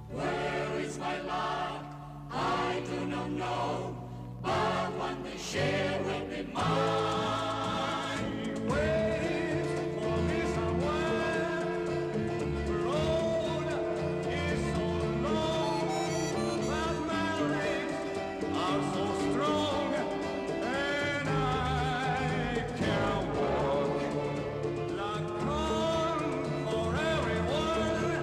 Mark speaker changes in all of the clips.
Speaker 1: Where is my love? I do not know, but one day she will be mine. Wait for me somewhere. The road is so long, but my legs are so strong, and I can walk like one for everyone.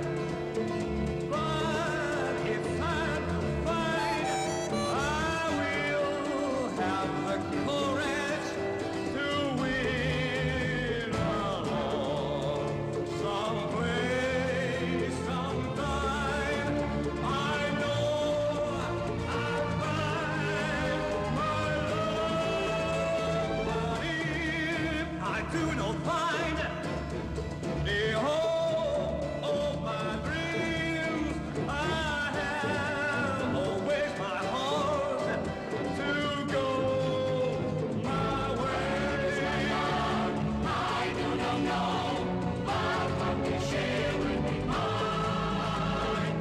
Speaker 1: But if I'm to fight, I will have the courage to win alone. Someday, sometime, I know I'll find my love. But if I do not find the hope of my dreams, I have always my heart to go my way. I do not know, but one day she will be mine.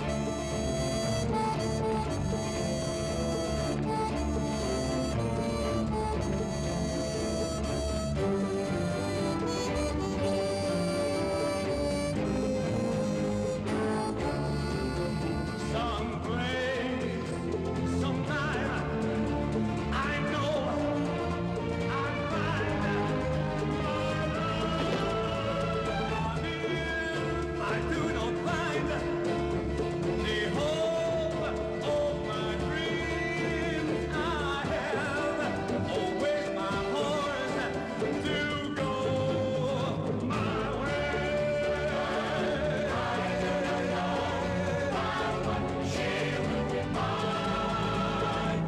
Speaker 1: Someplace, sometime, I know I'll find my love. If I do not find the hope of my dreams, I have always my horse to go my way. I do not know, but one day she will be mine.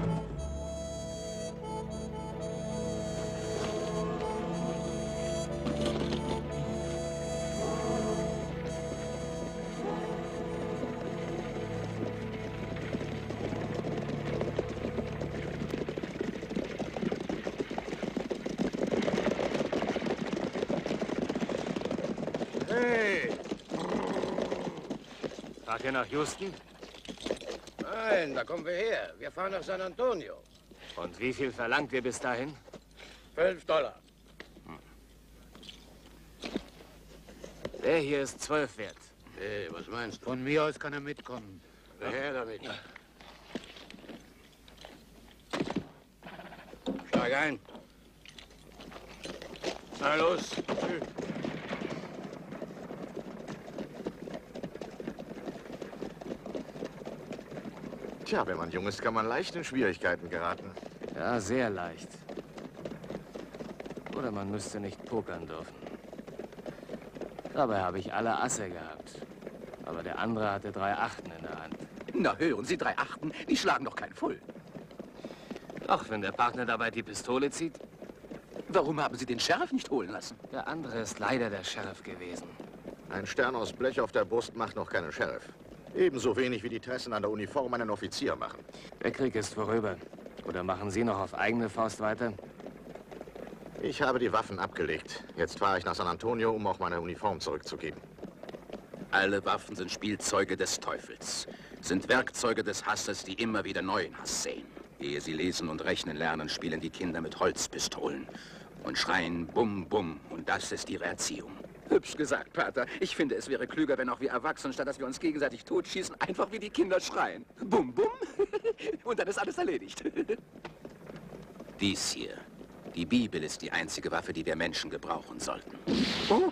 Speaker 2: Hey!
Speaker 3: Fahrt ihr nach Houston?
Speaker 2: Nein, da kommen wir her. Wir fahren nach San Antonio.
Speaker 3: Und wie viel verlangt ihr bis dahin?
Speaker 2: $12.
Speaker 3: Der hier ist 12 wert.
Speaker 2: Hey, was meinst du?
Speaker 4: Von mir aus kann er mitkommen.
Speaker 2: Her damit. Steig ein. Na los.
Speaker 5: Tja, wenn man jung ist, kann man leicht in Schwierigkeiten geraten.
Speaker 3: Ja, sehr leicht. Oder man müsste nicht pokern dürfen. Dabei habe ich alle Asse gehabt. Aber der andere hatte 3 Achten in der Hand.
Speaker 4: Na, hören Sie, 3 Achten, die schlagen doch kein Full.
Speaker 3: Doch, wenn der Partner dabei die Pistole zieht.
Speaker 4: Warum haben Sie den Sheriff nicht holen lassen?
Speaker 3: Der andere ist leider der Sheriff gewesen.
Speaker 5: Ein Stern aus Blech auf der Brust macht noch keinen Sheriff. Ebenso wenig wie die Tressen an der Uniform einen Offizier machen.
Speaker 3: Der Krieg ist vorüber. Oder machen Sie noch auf eigene Faust weiter?
Speaker 5: Ich habe die Waffen abgelegt. Jetzt fahre ich nach San Antonio, um auch meine Uniform zurückzugeben.
Speaker 4: Alle Waffen sind Spielzeuge des Teufels. Sind Werkzeuge des Hasses, die immer wieder neuen Hass säen. Ehe sie lesen und rechnen lernen, spielen die Kinder mit Holzpistolen. Und schreien Bum, Bum. Und das ist ihre Erziehung. Hübsch gesagt, Pater. Ich finde, es wäre klüger, wenn auch wir Erwachsenen, statt dass wir uns gegenseitig totschießen, einfach wie die Kinder schreien. Bum, bum. Und dann ist alles erledigt. Dies hier. Die Bibel ist die einzige Waffe, die wir Menschen gebrauchen sollten. Oh.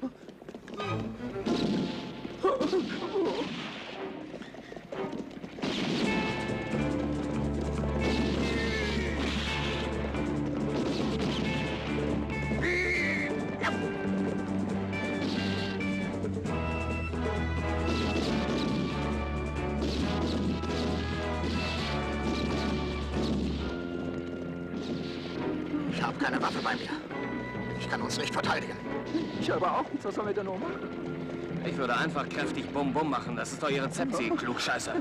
Speaker 5: Ich habe keine Waffe bei mir. Ich kann uns nicht verteidigen.
Speaker 4: Ich aber auch nicht. Was sollen wir denn noch machen?
Speaker 3: Ich würde einfach kräftig Bum-Bum machen. Das ist doch Ihr Rezept, Sie Klugscheißer.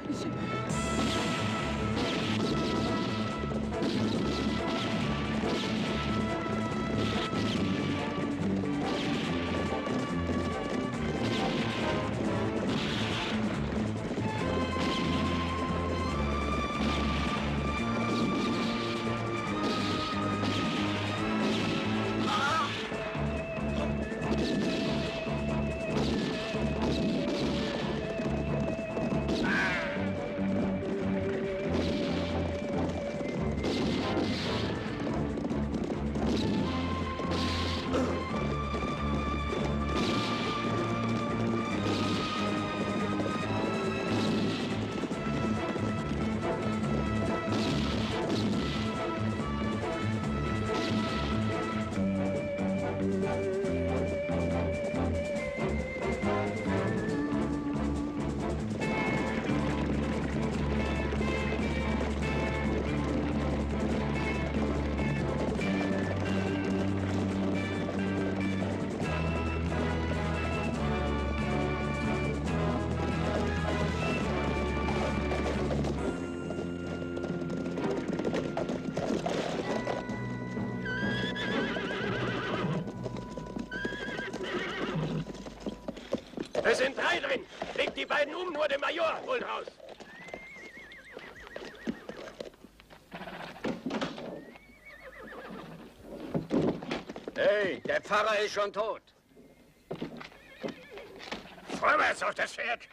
Speaker 2: Es sind 3 drin. Legt die beiden um, nur den Major holt raus.
Speaker 6: Hey, der Pfarrer ist schon tot.
Speaker 2: Vorwärts auf das Pferd.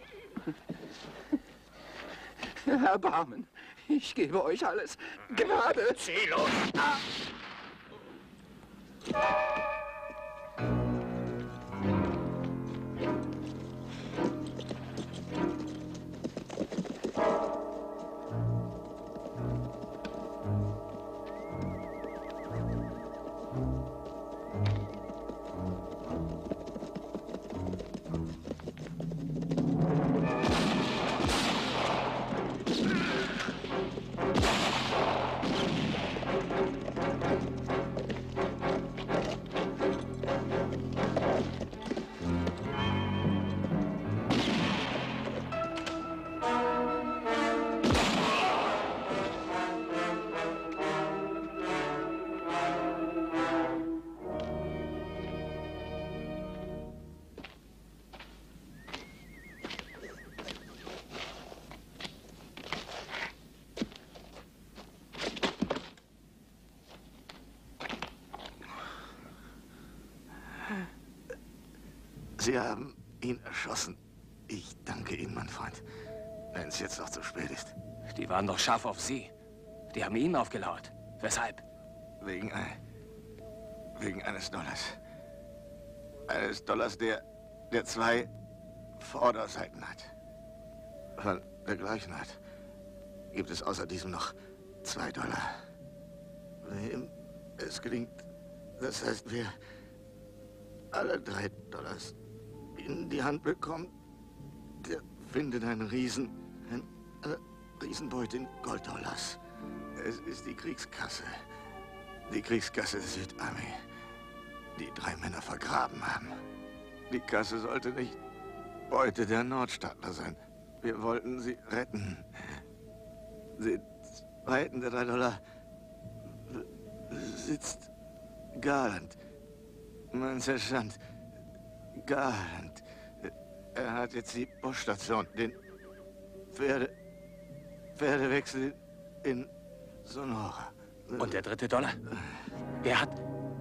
Speaker 7: Erbarmen. Ich gebe euch alles. Gnade.
Speaker 2: Zieh los.
Speaker 5: Sie haben ihn erschossen. Ich danke Ihnen, mein Freund. Wenn es jetzt noch zu spät ist.
Speaker 3: Die waren doch scharf auf Sie. Die haben Ihnen aufgelauert. Weshalb?
Speaker 5: Wegen eines Dollars. Eines Dollars, der 2 Vorderseiten hat. Von der gleichen Art gibt es außer diesem noch 2 Dollar. Wem es gelingt, das heißt, wir alle 3 Dollars in die Hand bekommt, der findet eine Riesenbeute in Golddollars. Es ist die Kriegskasse. Die Kriegskasse der Südarmee, die 3 Männer vergraben haben. Die Kasse sollte nicht Beute der Nordstaatler sein. Wir wollten sie retten. Den zweiten der 3 Dollar sitzt Garland. Mein Sergeant Garland. Er hat jetzt die Poststation, den Pferdewechsel in Sonora.
Speaker 3: Und der 3. Dollar? Er hat...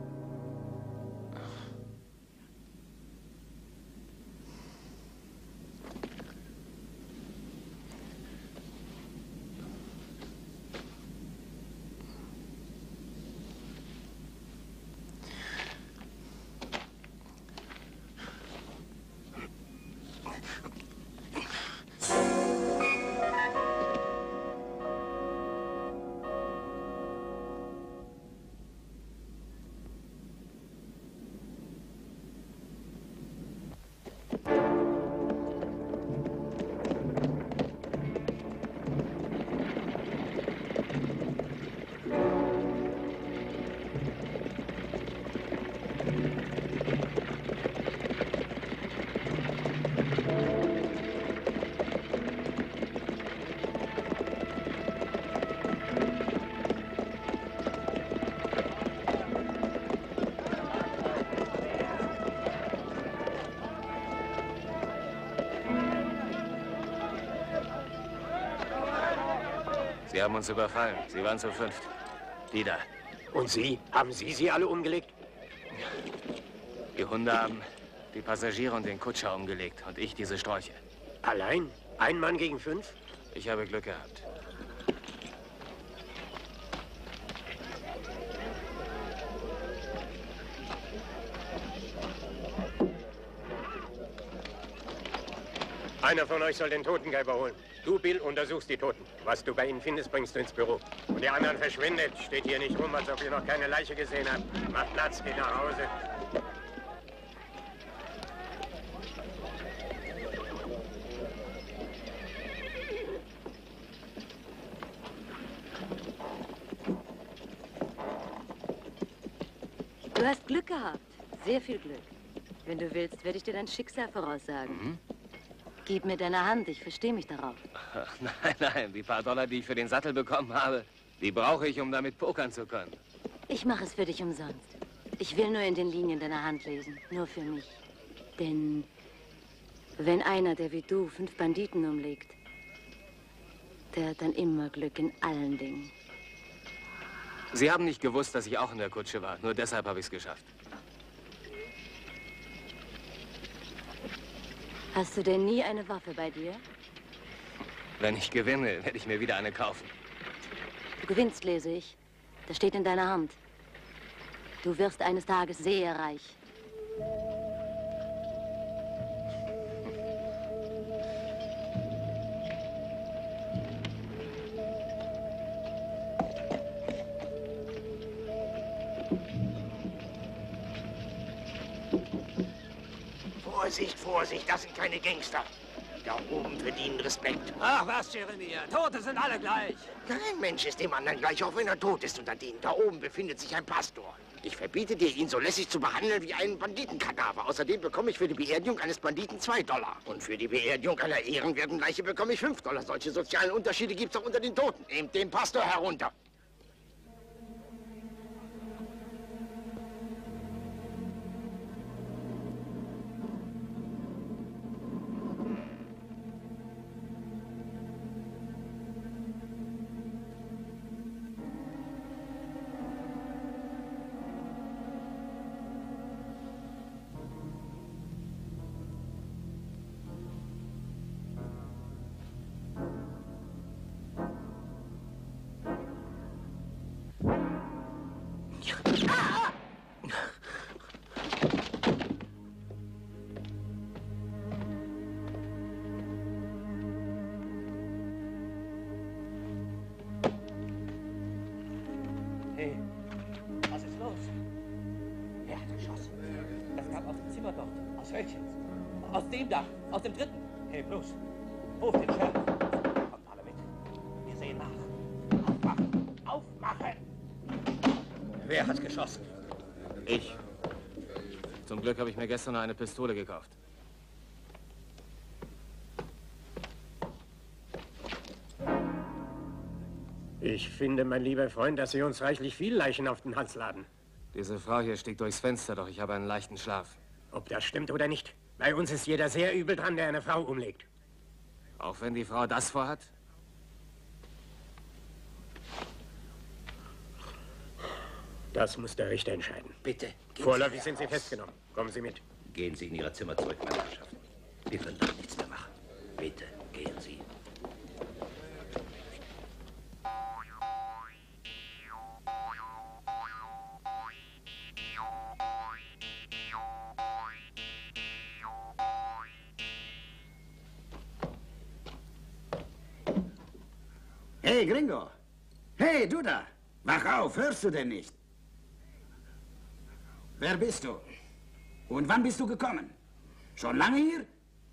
Speaker 3: Sie haben uns überfallen. Sie waren zu 5. Die da.
Speaker 2: Und Sie? Haben Sie alle umgelegt?
Speaker 3: Die Hunde haben die Passagiere und den Kutscher umgelegt und ich diese Sträuche.
Speaker 2: Allein? Ein Mann gegen 5?
Speaker 3: Ich habe Glück gehabt.
Speaker 2: Einer von euch soll den Totengräber holen. Du, Bill, untersuchst die Toten. Was du bei ihnen findest, bringst du ins Büro. Und die anderen verschwindet. Steht hier nicht rum, als ob ihr noch keine Leiche gesehen habt. Macht Platz, geht nach Hause.
Speaker 8: Du hast Glück gehabt. Sehr viel Glück. Wenn du willst, werde ich dir dein Schicksal voraussagen.
Speaker 3: Mhm.
Speaker 8: Gib mir deine Hand, ich verstehe mich darauf.
Speaker 3: Ach, nein, die paar Dollar, die ich für den Sattel bekommen habe, die brauche ich, um damit pokern zu können.
Speaker 8: Ich mache es für dich umsonst. Ich will nur in den Linien deiner Hand lesen. Nur für mich. Denn Wenn einer, der wie du 5 Banditen umlegt, der hat dann immer Glück in allen Dingen.
Speaker 3: Sie haben nicht gewusst, dass ich auch in der Kutsche war. Nur deshalb habe ich es geschafft.
Speaker 8: Hast du denn nie eine Waffe bei dir?
Speaker 3: Wenn ich gewinne, werde ich mir wieder eine kaufen.
Speaker 8: Du gewinnst, lese ich. Das steht in deiner Hand. Du wirst eines Tages sehr reich.
Speaker 2: Vorsicht, Vorsicht, das sind keine Gangster. Da oben verdienen Respekt.
Speaker 6: Ach was, Jeremia, Tote sind alle gleich.
Speaker 2: Kein Mensch ist dem anderen gleich, auch wenn er tot ist unter denen. Da oben befindet sich ein Pastor. Ich verbiete dir, ihn so lässig zu behandeln wie einen Banditenkadaver. Außerdem bekomme ich für die Beerdigung eines Banditen $2. Und für die Beerdigung einer ehrenwerten Leiche bekomme ich $5. Solche sozialen Unterschiede gibt's auch unter den Toten. Nehmt den Pastor herunter.
Speaker 6: Hey, was ist los? Wer hat geschossen? Das kam aus dem Zimmer dort. Aus welchem? Aus dem Dach, aus dem dritten. Hey, bloß, ruf den Sheriff. Kommt alle mit. Wir sehen nach. Aufmachen! Aufmachen! Wer hat geschossen?
Speaker 3: Ich. Zum Glück habe ich mir gestern noch eine Pistole gekauft.
Speaker 2: Ich finde, mein lieber Freund, dass Sie uns reichlich viel Leichen auf den Hals laden.
Speaker 3: Diese Frau hier stieg durchs Fenster, doch ich habe einen leichten Schlaf.
Speaker 2: Ob das stimmt oder nicht. Bei uns ist jeder sehr übel dran, der eine Frau umlegt.
Speaker 3: Auch wenn die Frau das vorhat?
Speaker 2: Das muss der Richter entscheiden.
Speaker 9: Bitte.
Speaker 2: Vorläufig sind Sie festgenommen. Kommen Sie mit.
Speaker 9: Gehen Sie in Ihre Zimmer zurück, meine Herrschaften. Wir können doch nichts mehr machen. Bitte, gehen Sie.
Speaker 10: Hey, Gringo! Hey, du da! Wach auf, hörst du denn nicht? Wer bist du? Und wann bist du gekommen? Schon lange hier?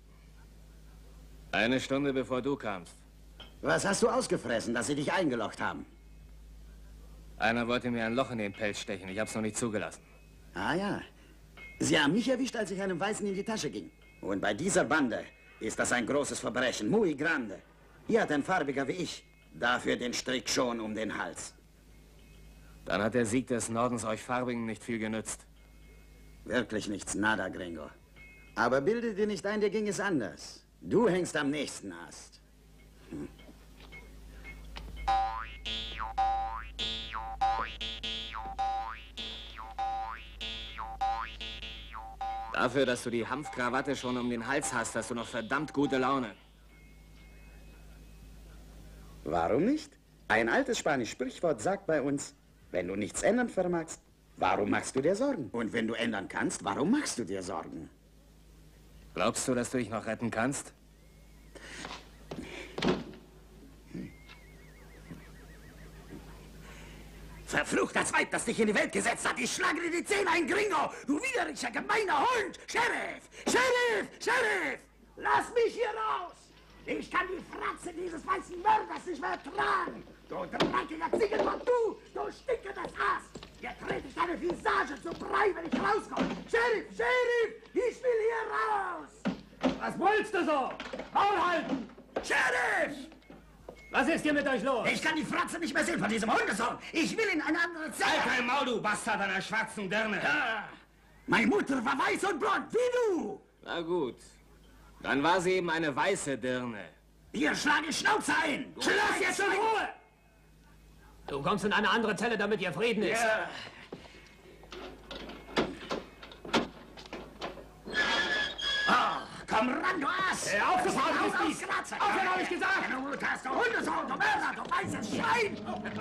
Speaker 3: Eine Stunde bevor du kamst.
Speaker 10: Was hast du ausgefressen, dass sie dich eingeloggt haben?
Speaker 3: Einer wollte mir ein Loch in den Pelz stechen. Ich hab's noch nicht zugelassen.
Speaker 10: Ah ja. Sie haben mich erwischt, als ich einem Weißen in die Tasche ging. Und bei dieser Bande ist das ein großes Verbrechen. Muy grande. Hier hat ein Farbiger wie ich dafür den Strick schon um den Hals.
Speaker 3: Dann hat der Sieg des Nordens euch Farbigen nicht viel genützt.
Speaker 10: Wirklich nichts, nada, Gringo. Aber bilde dir nicht ein, dir ging es anders. Du hängst am nächsten Ast.
Speaker 3: Dafür, dass du die Hanfkrawatte schon um den Hals hast, hast du noch verdammt gute Laune.
Speaker 10: Warum nicht? Ein altes spanisches Sprichwort sagt bei uns, wenn du nichts ändern vermagst, warum machst du dir Sorgen? Und wenn du ändern kannst, warum machst du dir Sorgen?
Speaker 3: Glaubst du, dass du dich noch retten kannst?
Speaker 10: Verfluchtes Weib, das dich in die Welt gesetzt hat. Ich schlage dir die Zähne ein, Gringo. Du widerlicher, gemeiner Hund. Sheriff! Sheriff! Sheriff! Lass mich hier raus! Ich kann die Fratze dieses weißen Mörders nicht mehr tragen. Du dreckiger Ziegenbock, du stinkendes Aas. Hier trete ich deine Visage zu Brei, wenn ich rauskomme. Sheriff! Sheriff! Ich will hier raus!
Speaker 6: Was brüllst du so? Maul halten!
Speaker 10: Sheriff!
Speaker 6: Was ist hier mit euch los?
Speaker 10: Ich kann die Fratze nicht mehr sehen von diesem Hundesohn. Ich will in eine andere Zelle.
Speaker 6: Halt dein Maul, du Bastard einer schwarzen Dirne.
Speaker 10: Ja. Meine Mutter war weiß und blond, wie du.
Speaker 3: Na gut. Dann war sie eben eine weiße Dirne.
Speaker 10: Hier, schlag die Schnauze ein! Lass jetzt in Ruhe!
Speaker 6: Du kommst in eine andere Zelle, damit hier Frieden ist.
Speaker 10: Ja. Oh, komm ran, du Ass!
Speaker 6: Aufgefahren,
Speaker 10: Raus
Speaker 6: du
Speaker 10: aus
Speaker 6: Biest!
Speaker 10: Glatze!
Speaker 6: Aufhören, hab ich gesagt!
Speaker 10: Du hast, du Hundesohn, du Mörder, du weißes Schwein!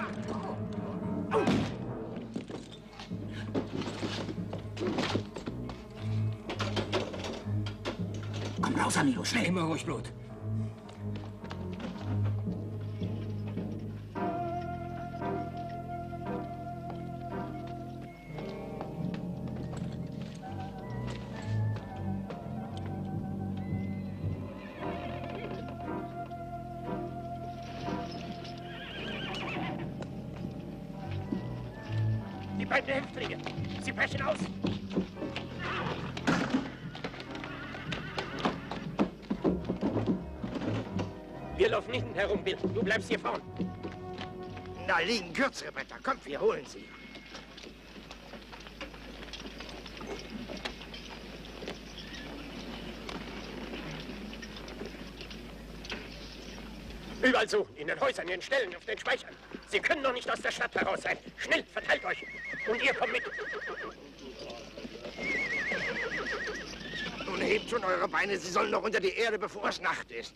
Speaker 10: Komm raus, Amigo, schnell!
Speaker 6: Immer ruhig, Blut.
Speaker 2: Die beiden Häftlinge. Sie brechen aus.
Speaker 11: Wir laufen hinten herum, Bill. Du bleibst hier vorn.
Speaker 2: Da liegen kürzere Bretter. Kommt, wir holen sie.
Speaker 11: Überall suchen. In den Häusern, in den Ställen, auf den Speichern. Sie können noch nicht aus der Stadt heraus sein. Schnell, verteilt euch. Und ihr kommt mit.
Speaker 2: Nun hebt schon eure Beine. Sie sollen noch unter die Erde, bevor es Nacht ist.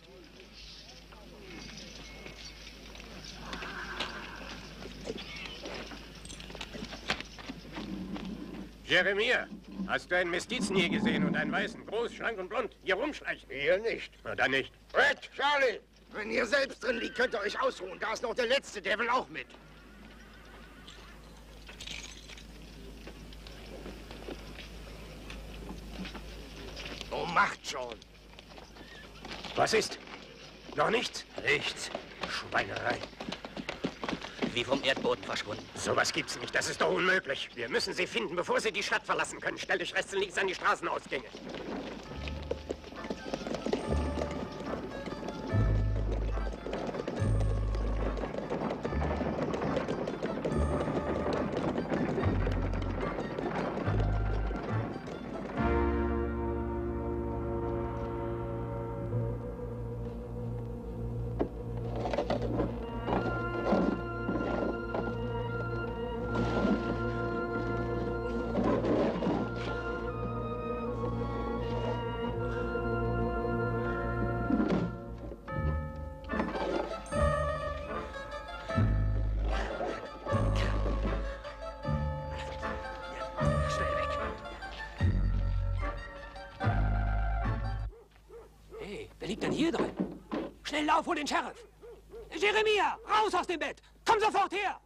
Speaker 11: Jeremia, hast du einen Mestizen hier gesehen und einen Weißen? Groß, schlank und blond. Hier rumschleichen.
Speaker 2: Hier nicht.
Speaker 11: Na, dann nicht.
Speaker 2: Red, Charlie! Wenn ihr selbst drin liegt, könnt ihr euch ausruhen. Da ist noch der Letzte, der will auch mit. Oh, macht schon.
Speaker 11: Was ist? Noch nichts? Nichts. Schweinerei.
Speaker 10: Wie vom Erdboden verschwunden.
Speaker 11: Sowas gibt's nicht. Das ist doch unmöglich. Wir müssen sie finden, bevor sie die Stadt verlassen können. Stell dich rechts und links an die Straßenausgänge.
Speaker 6: Wer liegt denn hier drin? Schnell lauf, hol den Sheriff! Jeremia, raus aus dem Bett! Komm sofort her!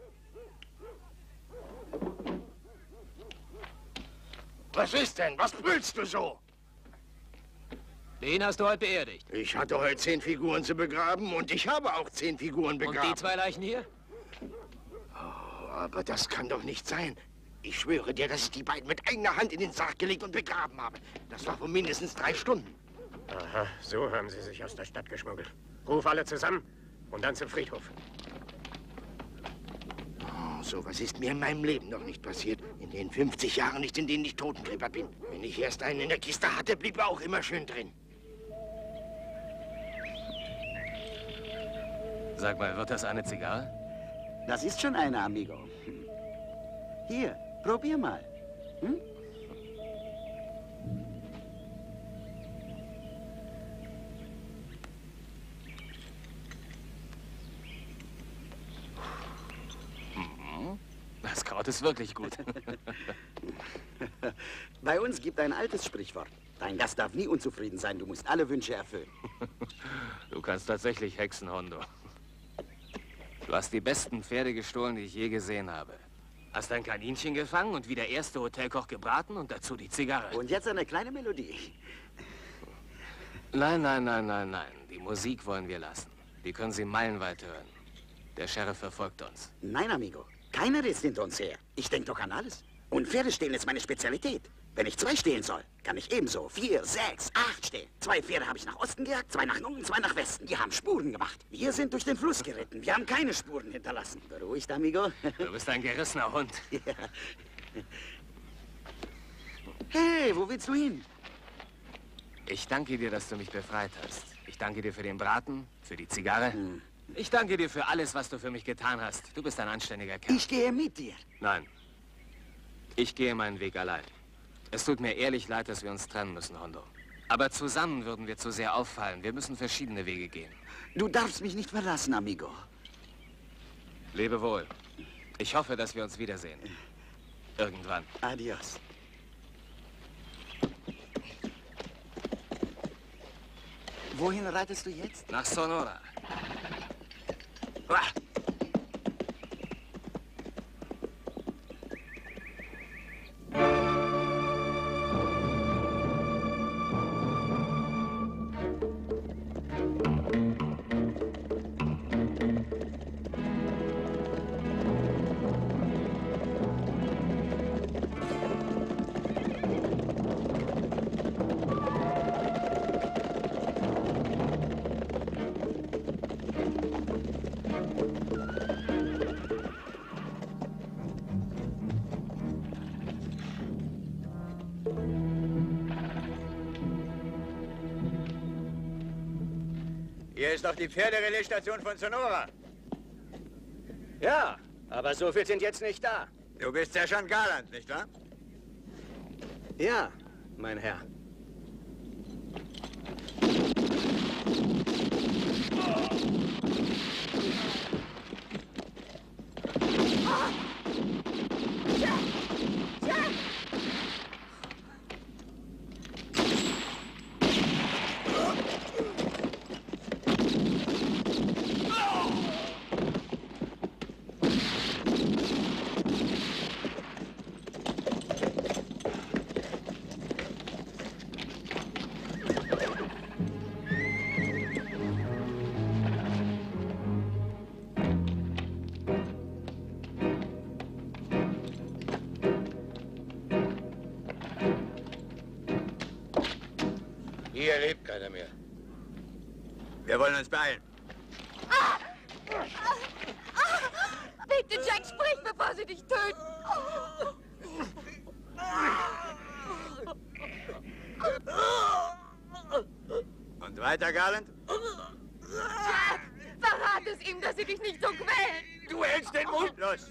Speaker 2: Was ist denn? Was brüllst du so?
Speaker 6: Wen hast du heute beerdigt?
Speaker 2: Ich hatte heute 10 Figuren zu begraben und ich habe auch 10 Figuren begraben.
Speaker 6: Und die 2 Leichen hier?
Speaker 2: Oh, aber das kann doch nicht sein. Ich schwöre dir, dass ich die beiden mit eigener Hand in den Sarg gelegt und begraben habe. Das war vor mindestens 3 Stunden.
Speaker 11: Aha, so haben sie sich aus der Stadt geschmuggelt. Ruf alle zusammen und dann zum Friedhof.
Speaker 2: Oh, sowas ist mir in meinem Leben noch nicht passiert. In den 50 Jahren nicht, in denen ich Totengräber bin. Wenn ich erst einen in der Kiste hatte, blieb er auch immer schön drin.
Speaker 3: Sag mal, wird das eine Zigarre?
Speaker 12: Das ist schon eine, Amigo. Hier, probier mal. Hm?
Speaker 3: Das Kraut ist wirklich gut.
Speaker 12: Bei uns gibt ein altes Sprichwort. Dein Gast darf nie unzufrieden sein. Du musst alle Wünsche erfüllen.
Speaker 3: Du kannst tatsächlich hexen, Hondo. Du hast die besten Pferde gestohlen, die ich je gesehen habe. Hast ein Kaninchen gefangen und wie der erste Hotelkoch gebraten und dazu die Zigarre.
Speaker 12: Und jetzt eine kleine Melodie.
Speaker 3: Nein, nein, nein, nein, nein. Die Musik wollen wir lassen. Die können Sie meilenweit hören. Der Sheriff verfolgt uns.
Speaker 12: Nein, Amigo. Keiner ist hinter uns her. Ich denke doch an alles. Und Pferde stehlen ist meine Spezialität. Wenn ich 2 stehlen soll, kann ich ebenso 4, 6, 8 stehlen. 2 Pferde habe ich nach Osten gejagt, 2 nach Norden, 2 nach Westen. Die haben Spuren gemacht. Wir sind durch den Fluss geritten. Wir haben keine Spuren hinterlassen. Beruhigt, Amigo.
Speaker 3: Du bist ein gerissener Hund.
Speaker 12: Ja. Hey, wo willst du hin?
Speaker 3: Ich danke dir, dass du mich befreit hast. Ich danke dir für den Braten, für die Zigarre. Ich danke dir für alles, was du für mich getan hast. Du bist ein anständiger Kerl.
Speaker 12: Ich gehe mit dir.
Speaker 3: Nein. Ich gehe meinen Weg allein. Es tut mir ehrlich leid, dass wir uns trennen müssen, Hondo. Aber zusammen würden wir zu sehr auffallen. Wir müssen verschiedene Wege gehen.
Speaker 12: Du darfst mich nicht verlassen, amigo.
Speaker 3: Lebe wohl. Ich hoffe, dass wir uns wiedersehen. Irgendwann.
Speaker 12: Adios. Wohin reitest du jetzt?
Speaker 3: Nach Sonora.
Speaker 13: Hier ist doch die Pferderelaisstation von Sonora.
Speaker 11: Ja, aber so viel sind jetzt nicht da.
Speaker 13: Du bist Sergeant Garland, nicht wahr?
Speaker 11: Ja, mein Herr.
Speaker 13: Hier lebt keiner mehr. Wir wollen uns beeilen.
Speaker 14: Bitte, Jack, sprich, bevor sie dich töten.
Speaker 13: Und weiter, Garland?
Speaker 14: Jack, verrat es ihm, dass sie dich nicht so quälen.
Speaker 13: Du hältst den Mund! Los!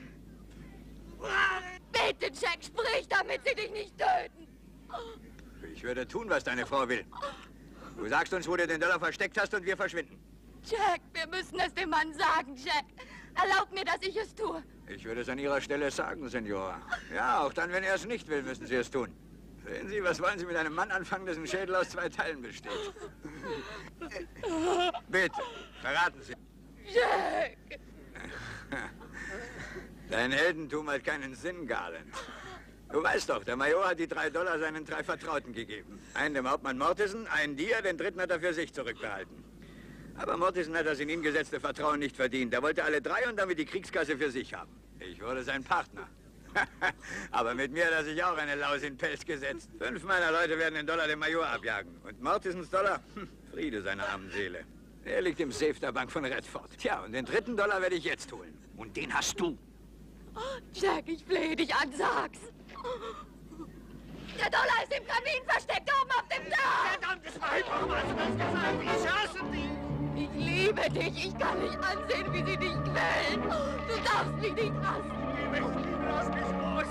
Speaker 14: Bitte, Jack, sprich, damit sie dich nicht töten.
Speaker 13: Ich würde tun, was deine Frau will. Du sagst uns, wo du den Dollar versteckt hast und wir verschwinden.
Speaker 14: Jack, wir müssen es dem Mann sagen, Jack. Erlaub mir, dass ich es tue.
Speaker 13: Ich würde es an Ihrer Stelle sagen, Senora. Ja, auch dann, wenn er es nicht will, müssen Sie es tun. Sehen Sie, was wollen Sie mit einem Mann anfangen, dessen Schädel aus 2 Teilen besteht? Bitte, verraten Sie.
Speaker 14: Jack!
Speaker 13: Dein Heldentum hat keinen Sinn, Garland. Du weißt doch, der Major hat die $3 seinen 3 Vertrauten gegeben. Einen dem Hauptmann Mortison, einen dir, den dritten hat er für sich zurückbehalten. Aber Mortison hat das in ihn gesetzte Vertrauen nicht verdient. Er wollte alle 3 und damit die Kriegskasse für sich haben. Ich wurde sein Partner. Aber mit mir hat er sich auch eine Laus in den Pelz gesetzt. 5 meiner Leute werden den Dollar dem Major abjagen. Und Mortisons Dollar? Friede seiner armen Seele. Er liegt im Safe der Bank von Redford. Tja, und den dritten $3 werde ich jetzt holen. Und den hast du.
Speaker 14: Jack, ich flehe dich an, sag's. Der Dollar ist im Kamin versteckt, oben auf dem Dach.
Speaker 10: Verdammtes Weib, warum hast du das gesagt? Ich hasse dich.
Speaker 14: Ich liebe dich. Ich kann nicht ansehen, wie sie dich quälen. Du darfst mich nicht hassen.
Speaker 10: Lass mich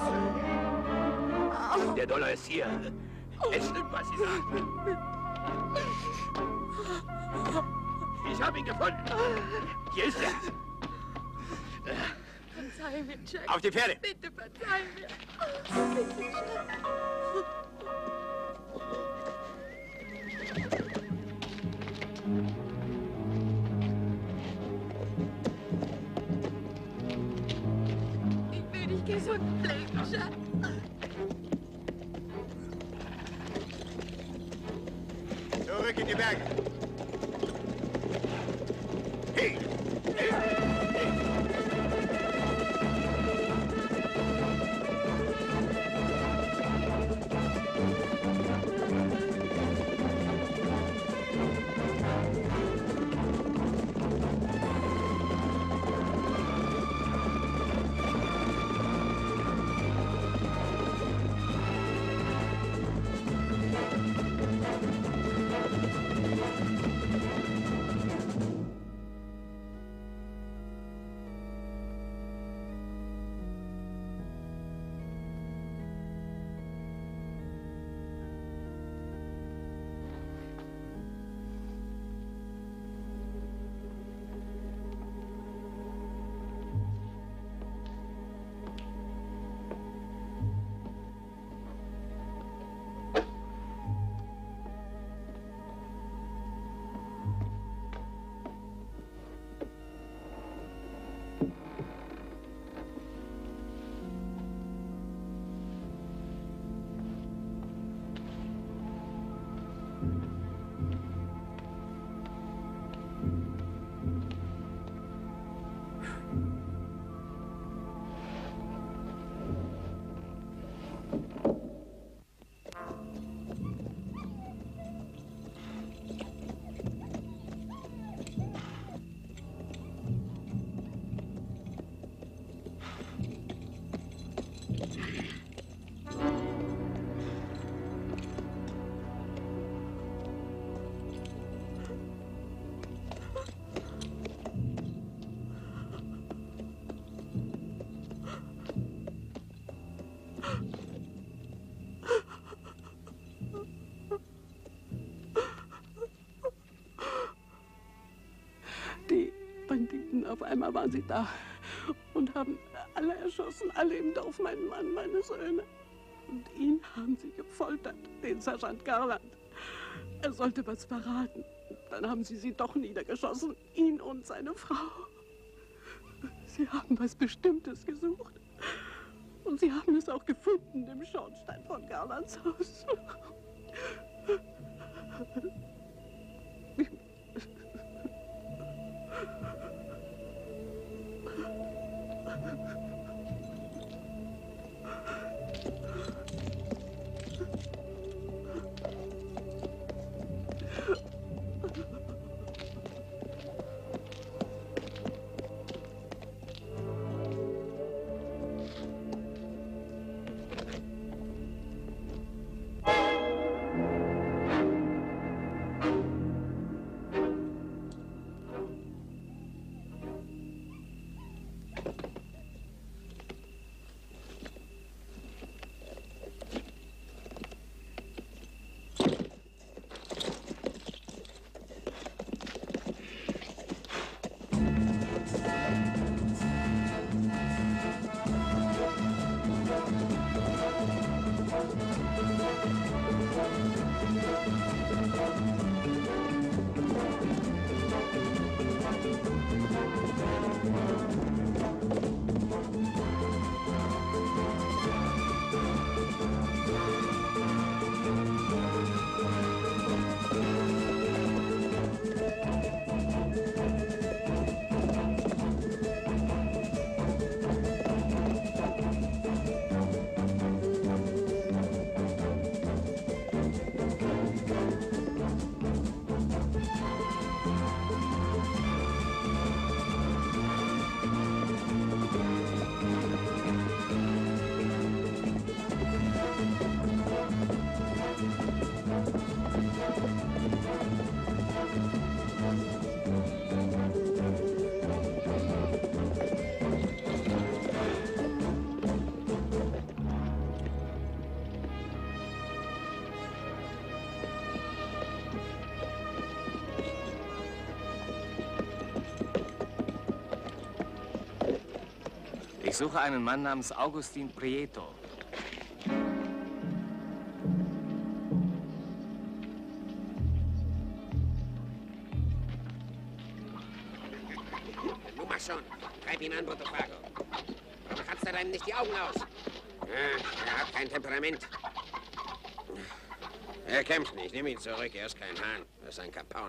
Speaker 10: los.
Speaker 11: Der Dollar ist hier. Es stimmt, was Sie sagen. Ich habe ihn gefunden. Hier ist er.
Speaker 14: Verzeih mir, Jack.
Speaker 13: Auf die Pferde.
Speaker 14: Bitte verzeih mir. Bitte, Jack. Ich will dich gesund pflegen, Jack.
Speaker 13: Zurück in die Berge. Hey!
Speaker 15: einmal waren sie da und haben alle erschossen, alle im Dorf, meinen Mann, meine Söhne. Und ihn haben sie gefoltert, den Sergeant Garland. Er sollte was verraten. Dann haben sie doch niedergeschossen, ihn und seine Frau. Sie haben was Bestimmtes gesucht. Und sie haben es auch gefunden im Schornstein von Garlands Haus.
Speaker 3: Ich suche einen Mann namens Augustin Prieto.
Speaker 2: Nun mach schon. Treib ihn an, Botofago. Warum kratzt er einem nicht die Augen aus? Ja, er hat kein Temperament. Er kämpft nicht. Nimm ihn zurück. Er ist kein Hahn. Er ist ein Kapon.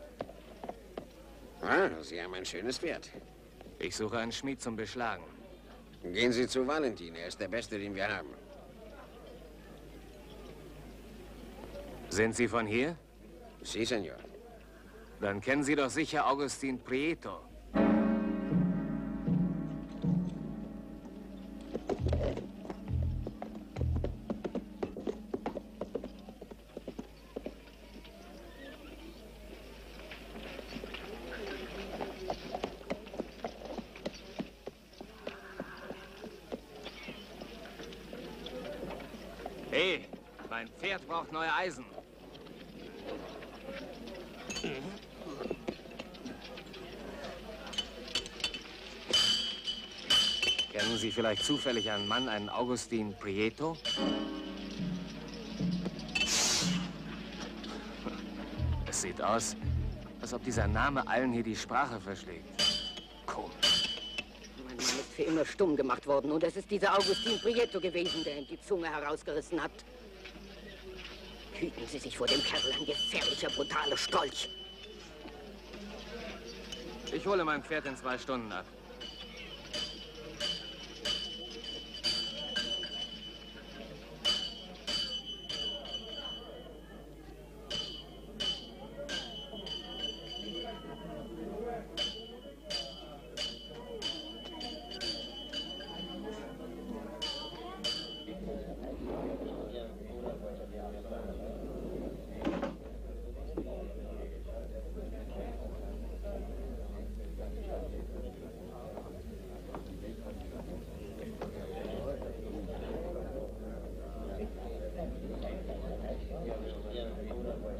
Speaker 2: Ah, Sie haben ein schönes Pferd.
Speaker 3: Ich suche einen Schmied zum Beschlagen.
Speaker 2: Gehen Sie zu Valentin. Er ist der Beste, den wir haben.
Speaker 3: Sind Sie von hier?
Speaker 2: Sie, Senor.
Speaker 3: Dann kennen Sie doch sicher Augustin Prieto. Hey, mein Pferd braucht neue Eisen. Kennen Sie vielleicht zufällig einen Mann, einen Augustin Prieto? Es sieht aus, als ob dieser Name allen hier die Sprache verschlägt. Komisch.
Speaker 16: Mein Mann ist für immer stumm gemacht worden und es ist dieser Augustin Prieto gewesen, der ihm die Zunge herausgerissen hat. Hüten Sie sich vor dem Kerl, ein gefährlicher, brutaler Strolch.
Speaker 3: Ich hole mein Pferd in 2 Stunden ab.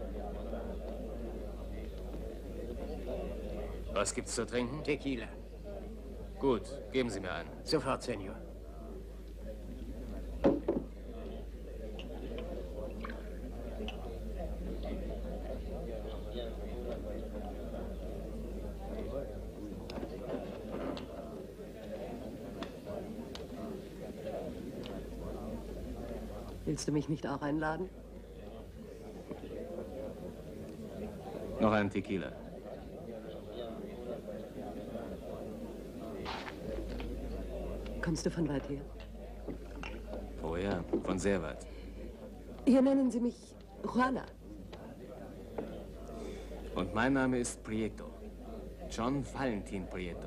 Speaker 3: Was gibt's zu trinken?
Speaker 2: Tequila.
Speaker 3: Gut, geben Sie mir einen.
Speaker 11: Sofort, Senior.
Speaker 15: Willst du mich nicht auch einladen?
Speaker 3: Noch einen Tequila.
Speaker 15: Kommst du von weit her?
Speaker 3: Oh ja, von sehr weit.
Speaker 15: Hier nennen sie mich Juana.
Speaker 3: Und mein Name ist Prieto. John Valentin Prieto.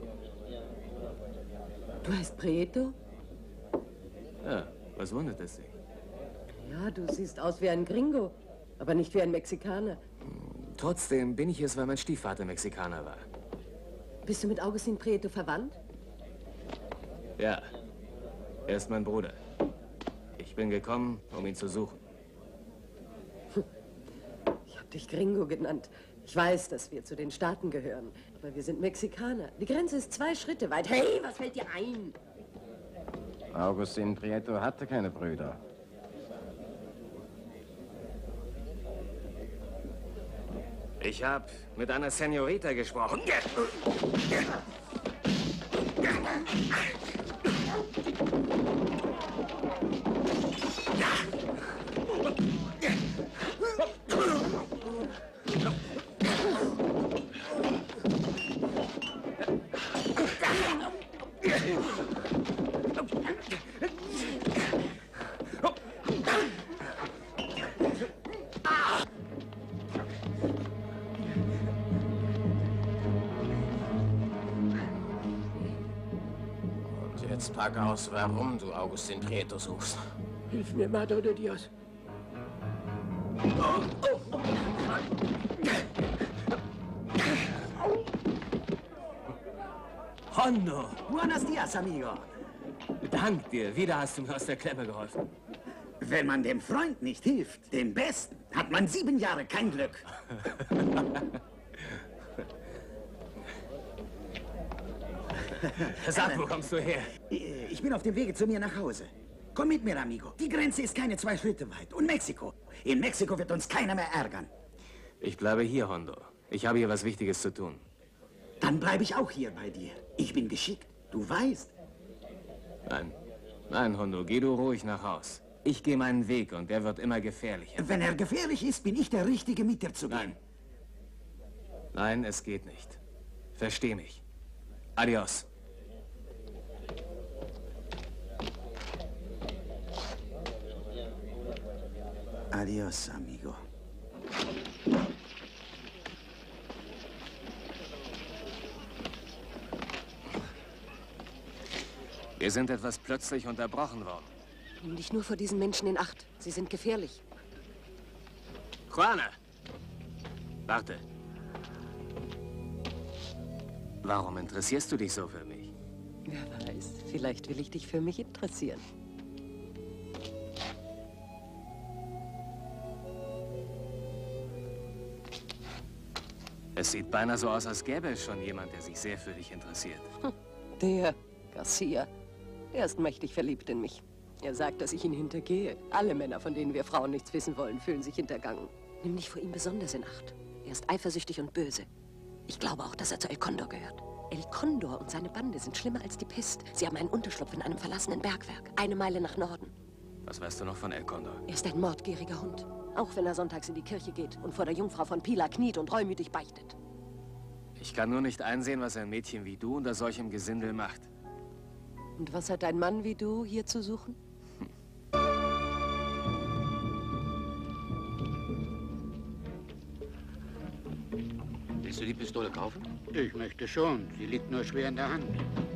Speaker 15: Du heißt Prieto?
Speaker 3: Ja, was wundert es sich?
Speaker 15: Ja, du siehst aus wie ein Gringo, aber nicht wie ein Mexikaner.
Speaker 3: Trotzdem bin ich es, weil mein Stiefvater Mexikaner war.
Speaker 15: Bist du mit Augustin Prieto verwandt?
Speaker 3: Ja, er ist mein Bruder. Ich bin gekommen, um ihn zu suchen.
Speaker 15: Ich habe dich Gringo genannt. Ich weiß, dass wir zu den Staaten gehören, aber wir sind Mexikaner. Die Grenze ist 2 Schritte weit. Hey, was fällt dir ein?
Speaker 17: Augustin Prieto hatte keine Brüder.
Speaker 3: Ich habe mit einer Senorita gesprochen.
Speaker 2: Jetzt pack aus, warum du Augustin Prieto suchst.
Speaker 11: Hilf mir, Madre de Dios.
Speaker 3: Hondo!
Speaker 12: Buenos dias, amigo.
Speaker 3: Dank dir, wieder hast du mir aus der Klemme geholfen.
Speaker 12: Wenn man dem Freund nicht hilft, dem Besten, hat man 7 Jahre kein Glück.
Speaker 3: Sag, wo kommst du her?
Speaker 12: Ich bin auf dem Wege zu mir nach Hause. Komm mit mir, amigo. Die Grenze ist keine 2 Schritte weit. Und Mexiko. In Mexiko wird uns keiner mehr ärgern.
Speaker 3: Ich bleibe hier, Hondo. Ich habe hier was Wichtiges zu tun.
Speaker 12: Dann bleibe ich auch hier bei dir. Ich bin geschickt. Du weißt.
Speaker 3: Nein. Nein, Hondo, geh du ruhig nach Haus. Ich gehe meinen Weg und der wird immer gefährlicher.
Speaker 12: Wenn er gefährlich ist, bin ich der Richtige, mit dir zu gehen.
Speaker 3: Nein, es geht nicht. Versteh mich. Adios.
Speaker 12: Adios, amigo.
Speaker 3: Wir sind etwas plötzlich unterbrochen worden.
Speaker 15: Nimm dich nur vor diesen Menschen in Acht. Sie sind gefährlich.
Speaker 3: Juana! Warte. Warum interessierst du dich so für mich?
Speaker 15: Wer weiß, vielleicht will ich dich für mich interessieren.
Speaker 3: Es sieht beinahe so aus, als gäbe es schon jemand, der sich sehr für dich interessiert.
Speaker 15: Der Garcia. Er ist mächtig verliebt in mich. Er sagt, dass ich ihn hintergehe. Alle Männer, von denen wir Frauen nichts wissen wollen, fühlen sich hintergangen. Nimm dich vor ihm besonders in Acht. Er ist eifersüchtig und böse. Ich glaube auch, dass er zu El Condor gehört. El Condor und seine Bande sind schlimmer als die Pest. Sie haben einen Unterschlupf in einem verlassenen Bergwerk, 1 Meile nach Norden.
Speaker 3: Was weißt du noch von El Condor?
Speaker 15: Er ist ein mordgieriger Hund. Auch wenn er sonntags in die Kirche geht und vor der Jungfrau von Pilar kniet und reumütig beichtet.
Speaker 3: Ich kann nur nicht einsehen, was ein Mädchen wie du unter solchem Gesindel macht.
Speaker 15: Und was hat ein Mann wie du hier zu suchen?
Speaker 2: Willst du die Pistole kaufen?
Speaker 18: Ich möchte schon. Sie liegt nur schwer in der Hand.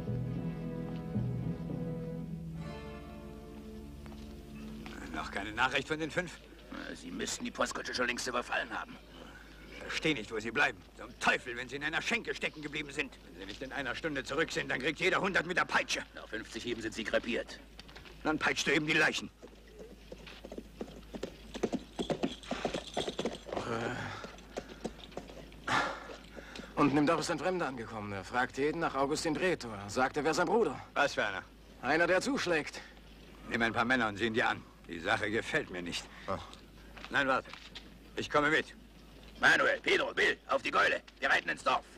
Speaker 13: Noch keine Nachricht von den 5?
Speaker 4: Sie müssten die Postkutsche schon längst überfallen haben.
Speaker 13: Ich verstehe nicht, wo sie bleiben. Zum Teufel, wenn sie in einer Schenke stecken geblieben sind. Wenn sie nicht in einer Stunde zurück sind, dann kriegt jeder 100 mit der Peitsche.
Speaker 4: Nach 50 Hieben sind sie krepiert.
Speaker 13: Dann peitscht du eben die Leichen.
Speaker 17: Unten im Dorf ist ein Fremder angekommen. Er fragt jeden nach Augustin Prieto. Er sagt, er wäre sein Bruder.
Speaker 13: Was für einer?
Speaker 17: Einer, der zuschlägt.
Speaker 13: Nimm ein paar Männer und sieh ihn dir an. Die Sache gefällt mir nicht. Nein, warte. Ich komme mit.
Speaker 4: Manuel, Pedro, Bill, auf die Gäule. Wir reiten ins Dorf.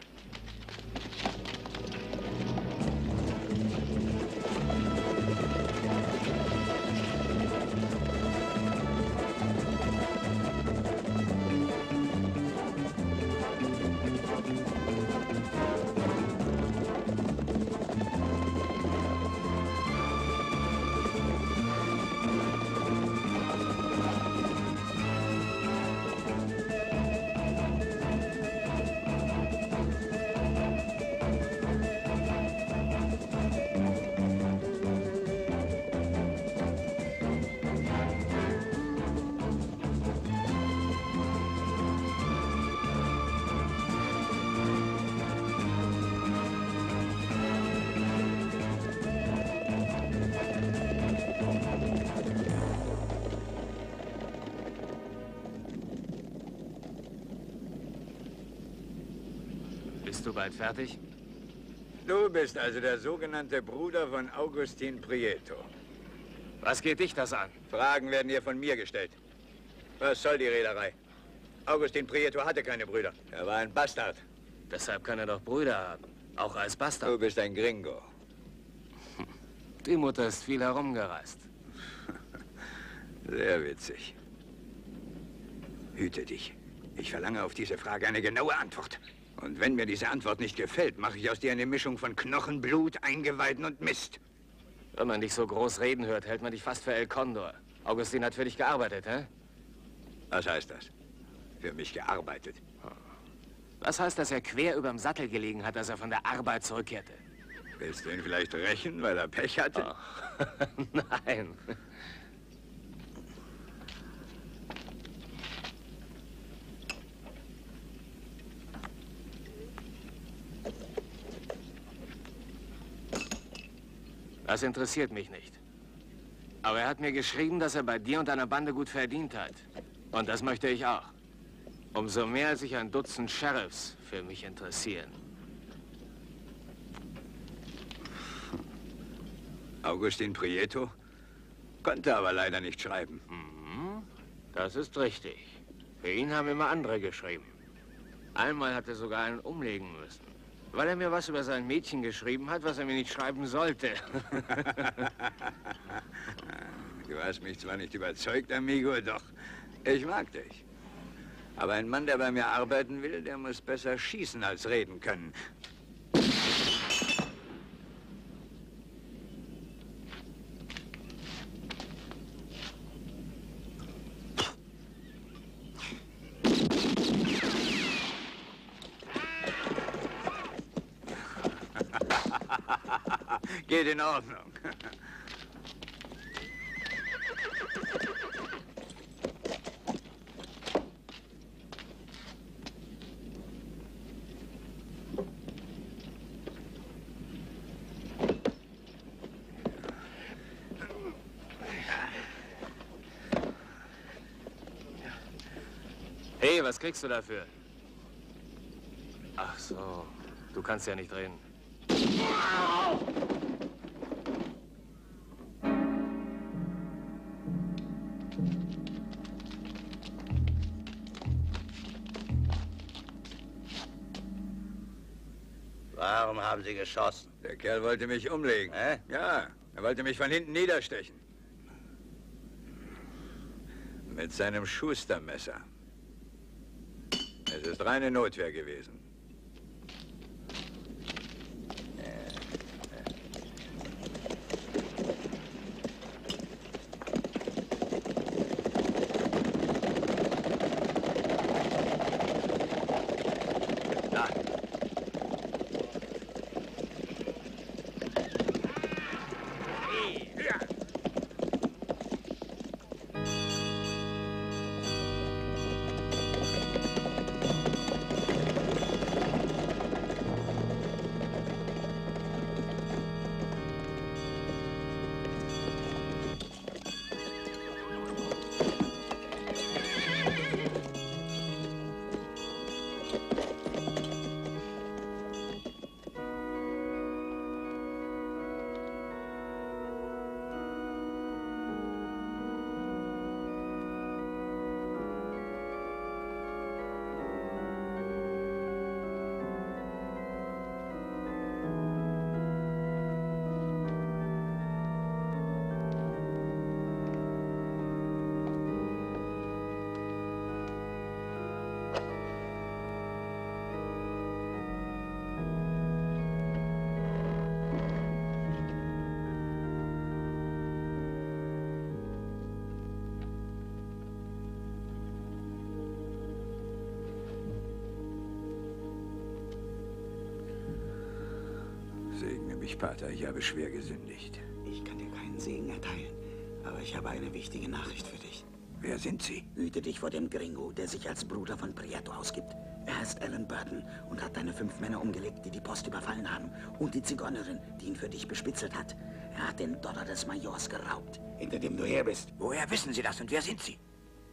Speaker 3: Bist du bald fertig?
Speaker 13: Du bist also der sogenannte Bruder von Augustin Prieto.
Speaker 3: Was geht dich das an?
Speaker 13: Fragen werden hier von mir gestellt. Was soll die Reederei? Augustin Prieto hatte keine Brüder. Er war ein Bastard.
Speaker 3: Deshalb kann er doch Brüder haben. Auch als Bastard.
Speaker 13: Du bist ein Gringo.
Speaker 3: Die Mutter ist viel herumgereist.
Speaker 13: Sehr witzig. Hüte dich. Ich verlange auf diese Frage eine genaue Antwort. Und wenn mir diese Antwort nicht gefällt, mache ich aus dir eine Mischung von Knochen, Blut, Eingeweiden und Mist.
Speaker 3: Wenn man dich so groß reden hört, hält man dich fast für El Condor. Augustin hat für dich gearbeitet, hä?
Speaker 13: Was heißt das? Für mich gearbeitet.
Speaker 3: Was heißt, dass er quer überm Sattel gelegen hat, als er von der Arbeit zurückkehrte?
Speaker 13: Willst du ihn vielleicht rächen, weil er Pech hatte?
Speaker 3: Oh. Nein. Das interessiert mich nicht. Aber er hat mir geschrieben, dass er bei dir und deiner Bande gut verdient hat. Und das möchte ich auch. Umso mehr, als sich ein Dutzend Sheriffs für mich interessieren.
Speaker 13: Augustin Prieto konnte aber leider nicht schreiben.
Speaker 3: Mhm, das ist richtig. Für ihn haben immer andere geschrieben. Einmal hat er sogar einen umlegen müssen. Weil er mir was über sein Mädchen geschrieben hat, was er mir nicht schreiben sollte.
Speaker 13: Du hast mich zwar nicht überzeugt, amigo, doch ich mag dich. Aber ein Mann, der bei mir arbeiten will, der muss besser schießen als reden können. Geht in Ordnung.
Speaker 3: Hey, was kriegst du dafür? Ach so, du kannst ja nicht reden.
Speaker 9: Warum haben Sie geschossen?
Speaker 13: Der Kerl wollte mich umlegen. Ja, er wollte mich von hinten niederstechen. Mit seinem Schustermesser. Es ist reine Notwehr gewesen. mich, Pater. Ich habe schwer gesündigt.
Speaker 12: Ich kann dir keinen Segen erteilen, aber ich habe eine wichtige Nachricht für dich.
Speaker 13: Wer sind Sie?
Speaker 12: Hüte dich vor dem Gringo, der sich als Bruder von Prieto ausgibt. Er heißt Alan Burton und hat deine 5 Männer umgelegt, die die Post überfallen haben. Und die Zigeunerin, die ihn für dich bespitzelt hat. Er hat den Dollar des Majors geraubt, hinter dem du her bist.
Speaker 13: Woher wissen Sie das und wer sind Sie?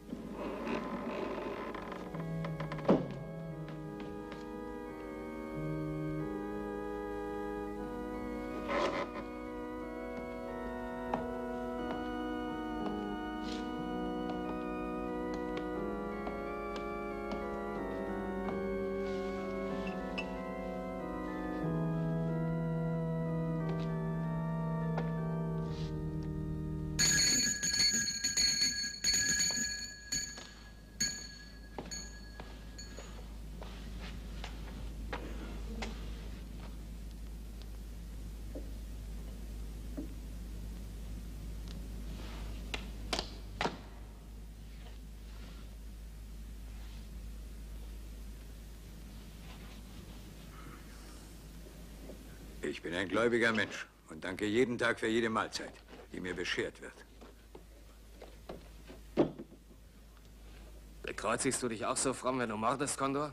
Speaker 13: Ich bin ein gläubiger Mensch und danke jeden Tag für jede Mahlzeit, die mir beschert wird.
Speaker 3: Bekreuzigst du dich auch so fromm, wenn du mordest, Kondor?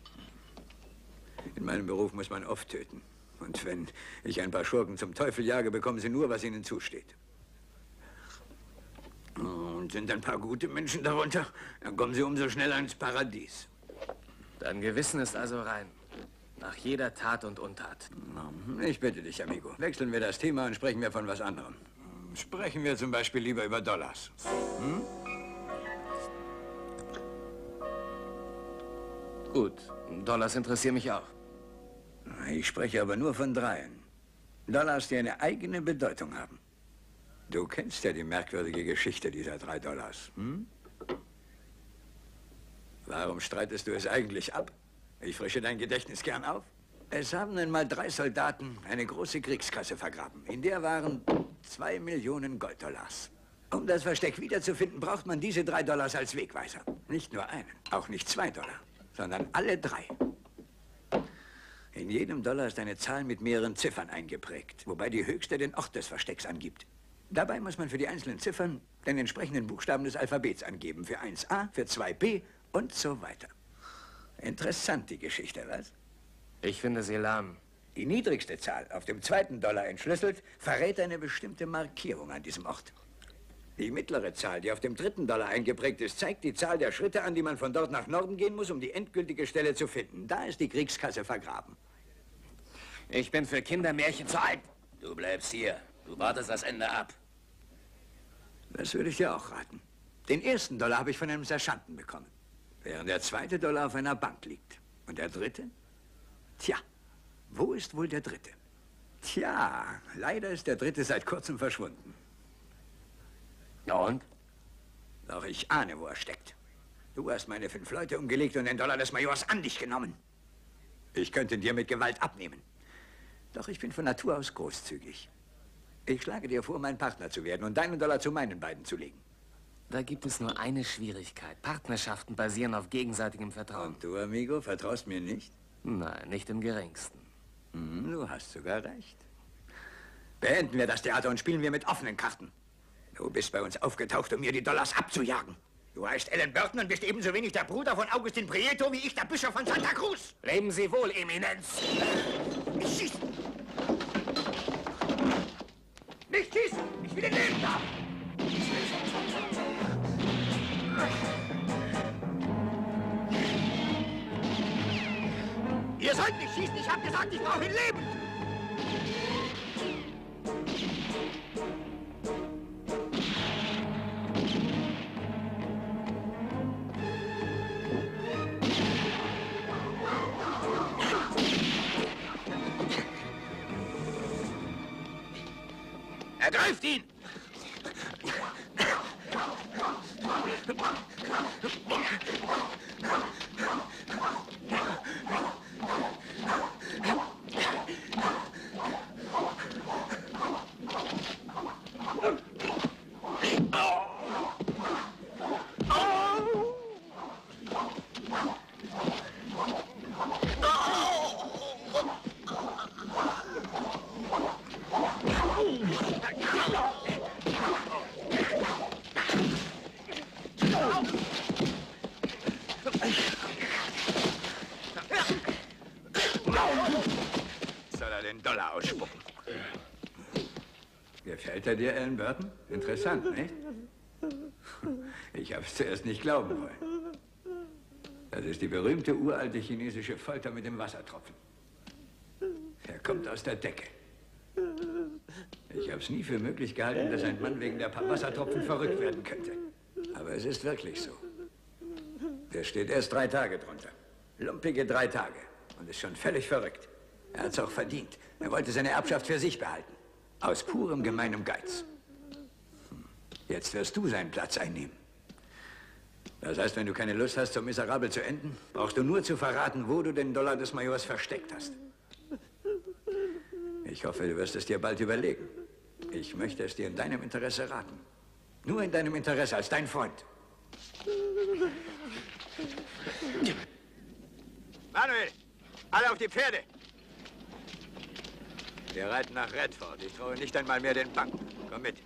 Speaker 13: In meinem Beruf muss man oft töten. Und wenn ich ein paar Schurken zum Teufel jage, bekommen sie nur, was ihnen zusteht. Und sind ein paar gute Menschen darunter, dann kommen sie umso schneller ins Paradies.
Speaker 3: Dein Gewissen ist also rein. Nach jeder Tat und Untat.
Speaker 13: Ich bitte dich, Amigo. Wechseln wir das Thema und sprechen wir von was anderem. Sprechen wir zum Beispiel lieber über Dollars. Hm?
Speaker 3: Gut, Dollars interessieren mich auch.
Speaker 13: Ich spreche aber nur von 3. Dollars, die eine eigene Bedeutung haben. Du kennst ja die merkwürdige Geschichte dieser 3 Dollars. Hm? Warum streitest du es eigentlich ab? Ich frische dein Gedächtnis gern auf. Es haben einmal 3 Soldaten eine große Kriegskasse vergraben. In der waren 2 Millionen Golddollars. Um das Versteck wiederzufinden, braucht man diese 3 Dollars als Wegweiser. Nicht nur einen, auch nicht 2 Dollar, sondern alle 3. In jedem Dollar ist eine Zahl mit mehreren Ziffern eingeprägt, wobei die höchste den Ort des Verstecks angibt. Dabei muss man für die einzelnen Ziffern den entsprechenden Buchstaben des Alphabets angeben. Für 1a, für 2b und so weiter. Interessant, die Geschichte, was?
Speaker 3: Ich finde sie lahm.
Speaker 13: Die niedrigste Zahl, auf dem 2. Dollar entschlüsselt, verrät eine bestimmte Markierung an diesem Ort. Die mittlere Zahl, die auf dem 3. Dollar eingeprägt ist, zeigt die Zahl der Schritte an, die man von dort nach Norden gehen muss, um die endgültige Stelle zu finden. Da ist die Kriegskasse vergraben.
Speaker 3: Ich bin für Kindermärchen zu alt.
Speaker 4: Du bleibst hier. Du wartest das Ende ab.
Speaker 13: Das würde ich dir auch raten. Den 1. Dollar habe ich von einem Sergeanten bekommen. Während der 2. Dollar auf einer Bank liegt. Und der 3.? Tja, wo ist wohl der 3.? Tja, leider ist der 3. seit kurzem verschwunden.
Speaker 3: Na und?
Speaker 13: Doch ich ahne, wo er steckt. Du hast meine 5 Leute umgelegt und den Dollar des Majors an dich genommen. Ich könnte ihn dir mit Gewalt abnehmen. Doch ich bin von Natur aus großzügig. Ich schlage dir vor, mein Partner zu werden und deinen Dollar zu meinen beiden zu legen.
Speaker 3: Da gibt es nur eine Schwierigkeit. Partnerschaften basieren auf gegenseitigem Vertrauen.
Speaker 13: Und du, Amigo, vertraust mir nicht?
Speaker 3: Nein, nicht im Geringsten.
Speaker 13: Du hast sogar recht. Beenden wir das Theater und spielen wir mit offenen Karten. Du bist bei uns aufgetaucht, um mir die Dollars abzujagen. Du heißt Alan Burton und bist ebenso wenig der Bruder von Augustin Prieto wie ich der Bischof von Santa Cruz.
Speaker 3: Leben Sie wohl, Eminenz.
Speaker 13: Nicht schießen! Nicht schießen! Ich will den Leben haben! Ihr sollt nicht schießen! Ich hab gesagt, ich brauche ihn lebend!
Speaker 4: Ergreift ihn!
Speaker 13: den Dollar ausspucken. Gefällt er dir, Alan Burton? Interessant, nicht? Ich habe es zuerst nicht glauben wollen. Das ist die berühmte uralte chinesische Folter mit dem Wassertropfen. Er kommt aus der Decke. Ich habe es nie für möglich gehalten, dass ein Mann wegen der paar Wassertropfen verrückt werden könnte. Aber es ist wirklich so. Der steht erst 3 Tage drunter. Lumpige 3 Tage. Und ist schon völlig verrückt. Er hat es auch verdient. Er wollte seine Erbschaft für sich behalten. Aus purem gemeinem Geiz. Jetzt wirst du seinen Platz einnehmen. Das heißt, wenn du keine Lust hast, so miserabel zu enden, brauchst du nur zu verraten, wo du den Dollar des Majors versteckt hast. Ich hoffe, du wirst es dir bald überlegen. Ich möchte es dir in deinem Interesse raten. Nur in deinem Interesse, als dein Freund. Manuel, alle auf die Pferde! Wir reiten nach Redford. Ich traue nicht einmal mehr den Banken. Komm mit.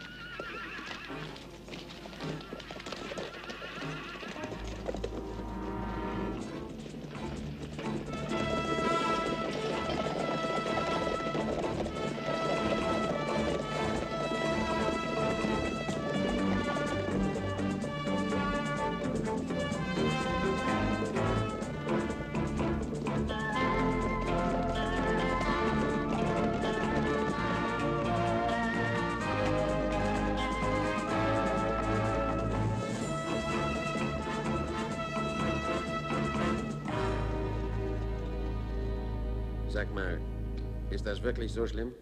Speaker 19: Sag mal, ist das wirklich so schlimm?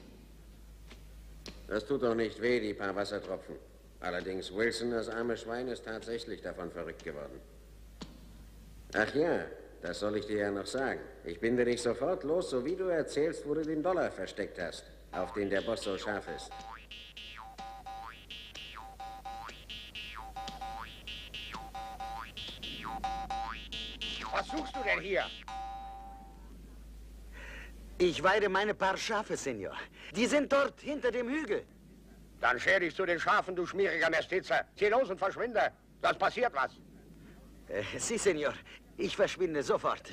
Speaker 19: Das tut doch nicht weh, die paar Wassertropfen. Allerdings Wilson, das arme Schwein, ist tatsächlich davon verrückt geworden. Ach ja, das soll ich dir ja noch sagen. Ich binde dich sofort los, so wie du erzählst, wo du den Dollar versteckt hast, auf den der Boss so scharf ist.
Speaker 2: Was suchst du denn hier?
Speaker 12: Ich weide meine paar Schafe, Senor. Die sind dort, hinter dem Hügel.
Speaker 2: Dann scher dich zu den Schafen, du schmieriger Mestizer. Zieh los und verschwinde. Sonst passiert was.
Speaker 12: Sie, Senor. Ich verschwinde sofort.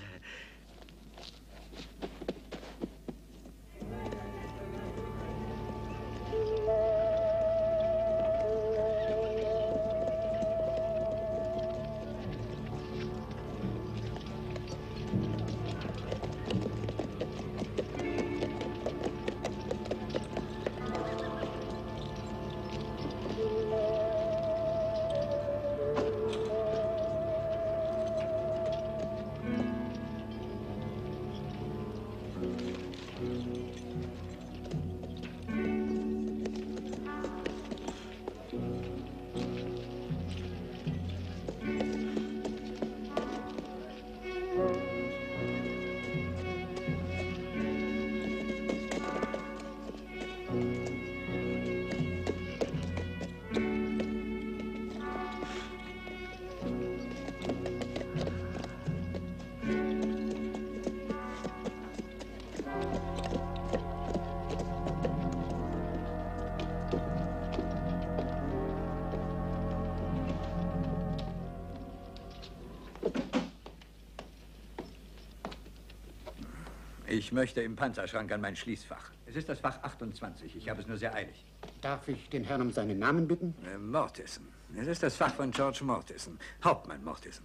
Speaker 13: Ich möchte im Panzerschrank an mein Schließfach. Es ist das Fach 28. Ich habe es nur sehr eilig.
Speaker 18: Darf ich den Herrn um seinen Namen bitten?
Speaker 13: Mortison. Es ist das Fach von George Mortison. Hauptmann Mortison.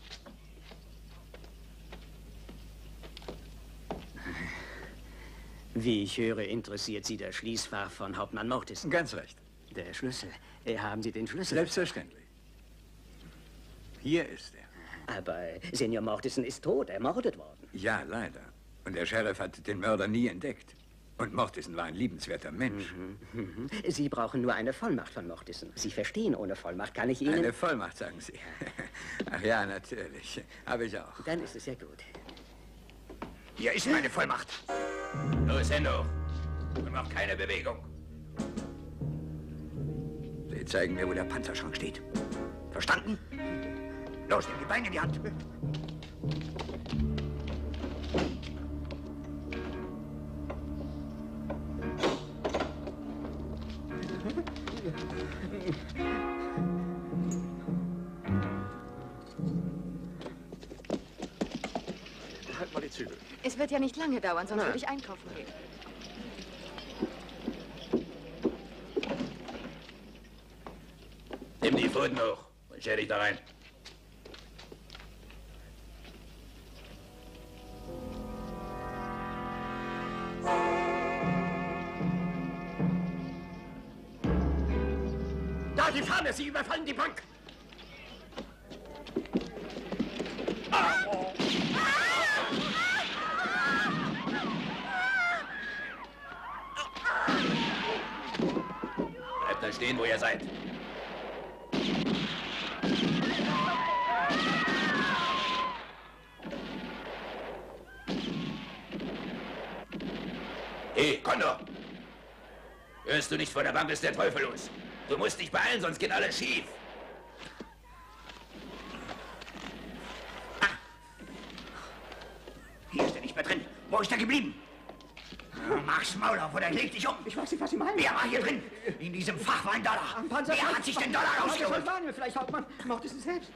Speaker 6: Wie ich höre, interessiert Sie das Schließfach von Hauptmann Mortison.
Speaker 13: Ganz recht.
Speaker 6: Der Schlüssel. Haben Sie den Schlüssel?
Speaker 13: Selbstverständlich. Hier ist er.
Speaker 6: Aber Senior Mortison ist tot, ermordet worden.
Speaker 13: Ja, leider. Und der Sheriff hat den Mörder nie entdeckt. Und Mortison war ein liebenswerter Mensch.
Speaker 6: Sie brauchen nur eine Vollmacht von Mortison. Sie verstehen, ohne Vollmacht kann ich Ihnen...
Speaker 13: Eine Vollmacht, sagen Sie. Ach ja, natürlich. Habe ich auch.
Speaker 6: Dann ist es ja gut.
Speaker 13: Hier ist meine Vollmacht.
Speaker 4: Los, Hände hoch. Und mach keine Bewegung.
Speaker 13: Sie zeigen mir, wo der Panzerschrank steht. Verstanden? Los, nimm die Beine in die Hand.
Speaker 12: Halt mal die
Speaker 5: die Zügel.
Speaker 20: Es wird ja nicht lange dauern, sonst würde ich einkaufen gehen.
Speaker 9: Nimm die Pfoten hoch und stell dich da rein.
Speaker 11: Da, die Fahne, Sie überfallen die Bank.
Speaker 9: Bleibt da stehen, wo ihr seid. Hey, Condor! Hörst du nicht, vor der Bank ist der Teufel los. Du musst dich beeilen, sonst geht alles schief.
Speaker 10: Hier ist er nicht mehr drin. Wo ist er geblieben? Mach's Maul auf oder leg dich um.
Speaker 6: Ich weiß nicht, was Sie meinen.
Speaker 10: Wer war hier drin? In diesem Fach war ein Dollar. Wer hat sich den Dollar rausgeholt?
Speaker 6: Vielleicht Hauptmann Mortensen selbst.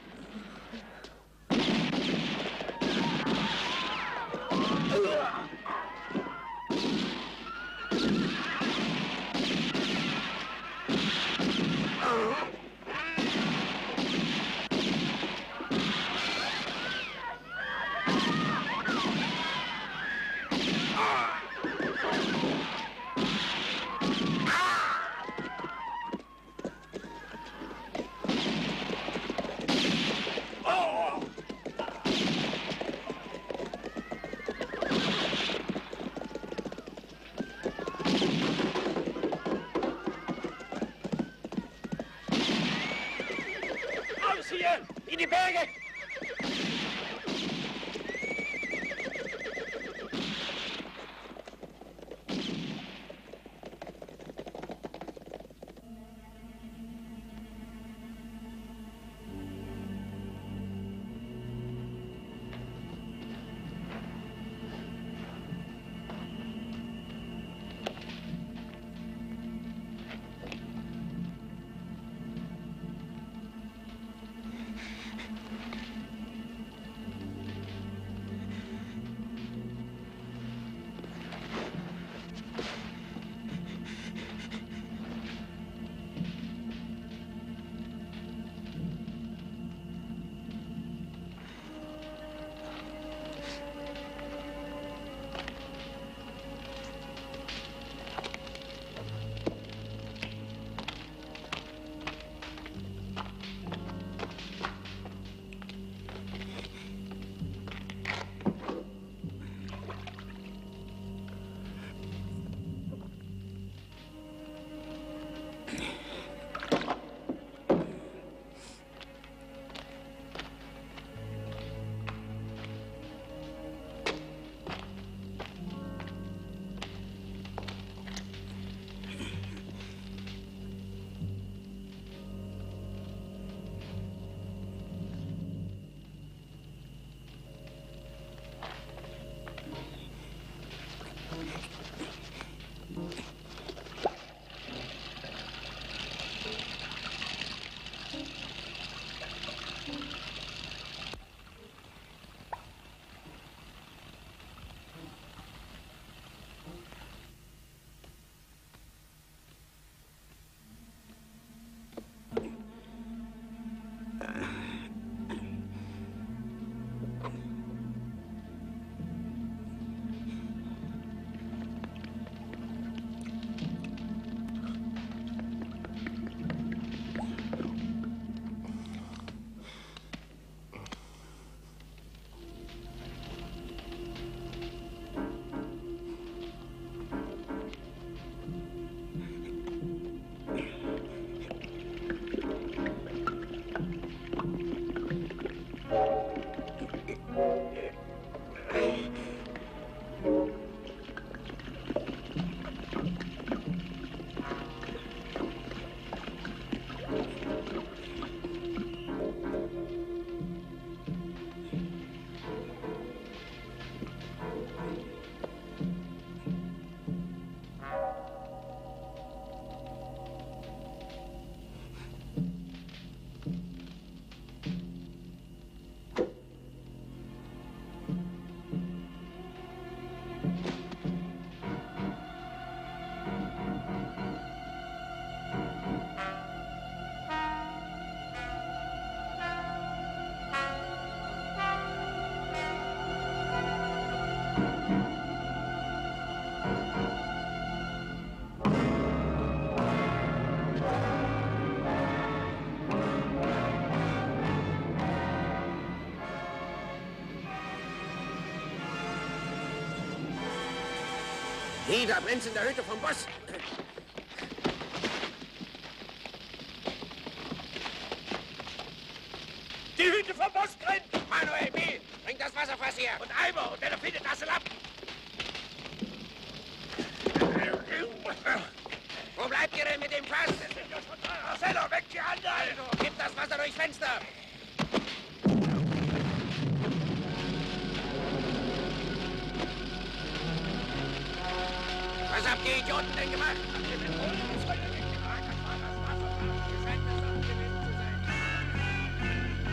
Speaker 11: Aus hier! In die Berge!
Speaker 2: Da brennt's in der Hütte vom Boss.
Speaker 11: Die Hütte vom Boss brennt!
Speaker 2: Manuel, Bill, bring das Wasserfass her.
Speaker 11: Und Eimer und eine Findetasse Lappen.
Speaker 2: Wo bleibt ihr denn mit dem Fass?
Speaker 11: Marcello, weg die Hand ein!
Speaker 2: Also, gib das Wasser durchs Fenster. Was habt ihr Idioten denn gemacht? Habt ihr mit Kohlenfeuer weggemacht? Das war das Wasser. Ihr scheint das auch gewesen zu sein.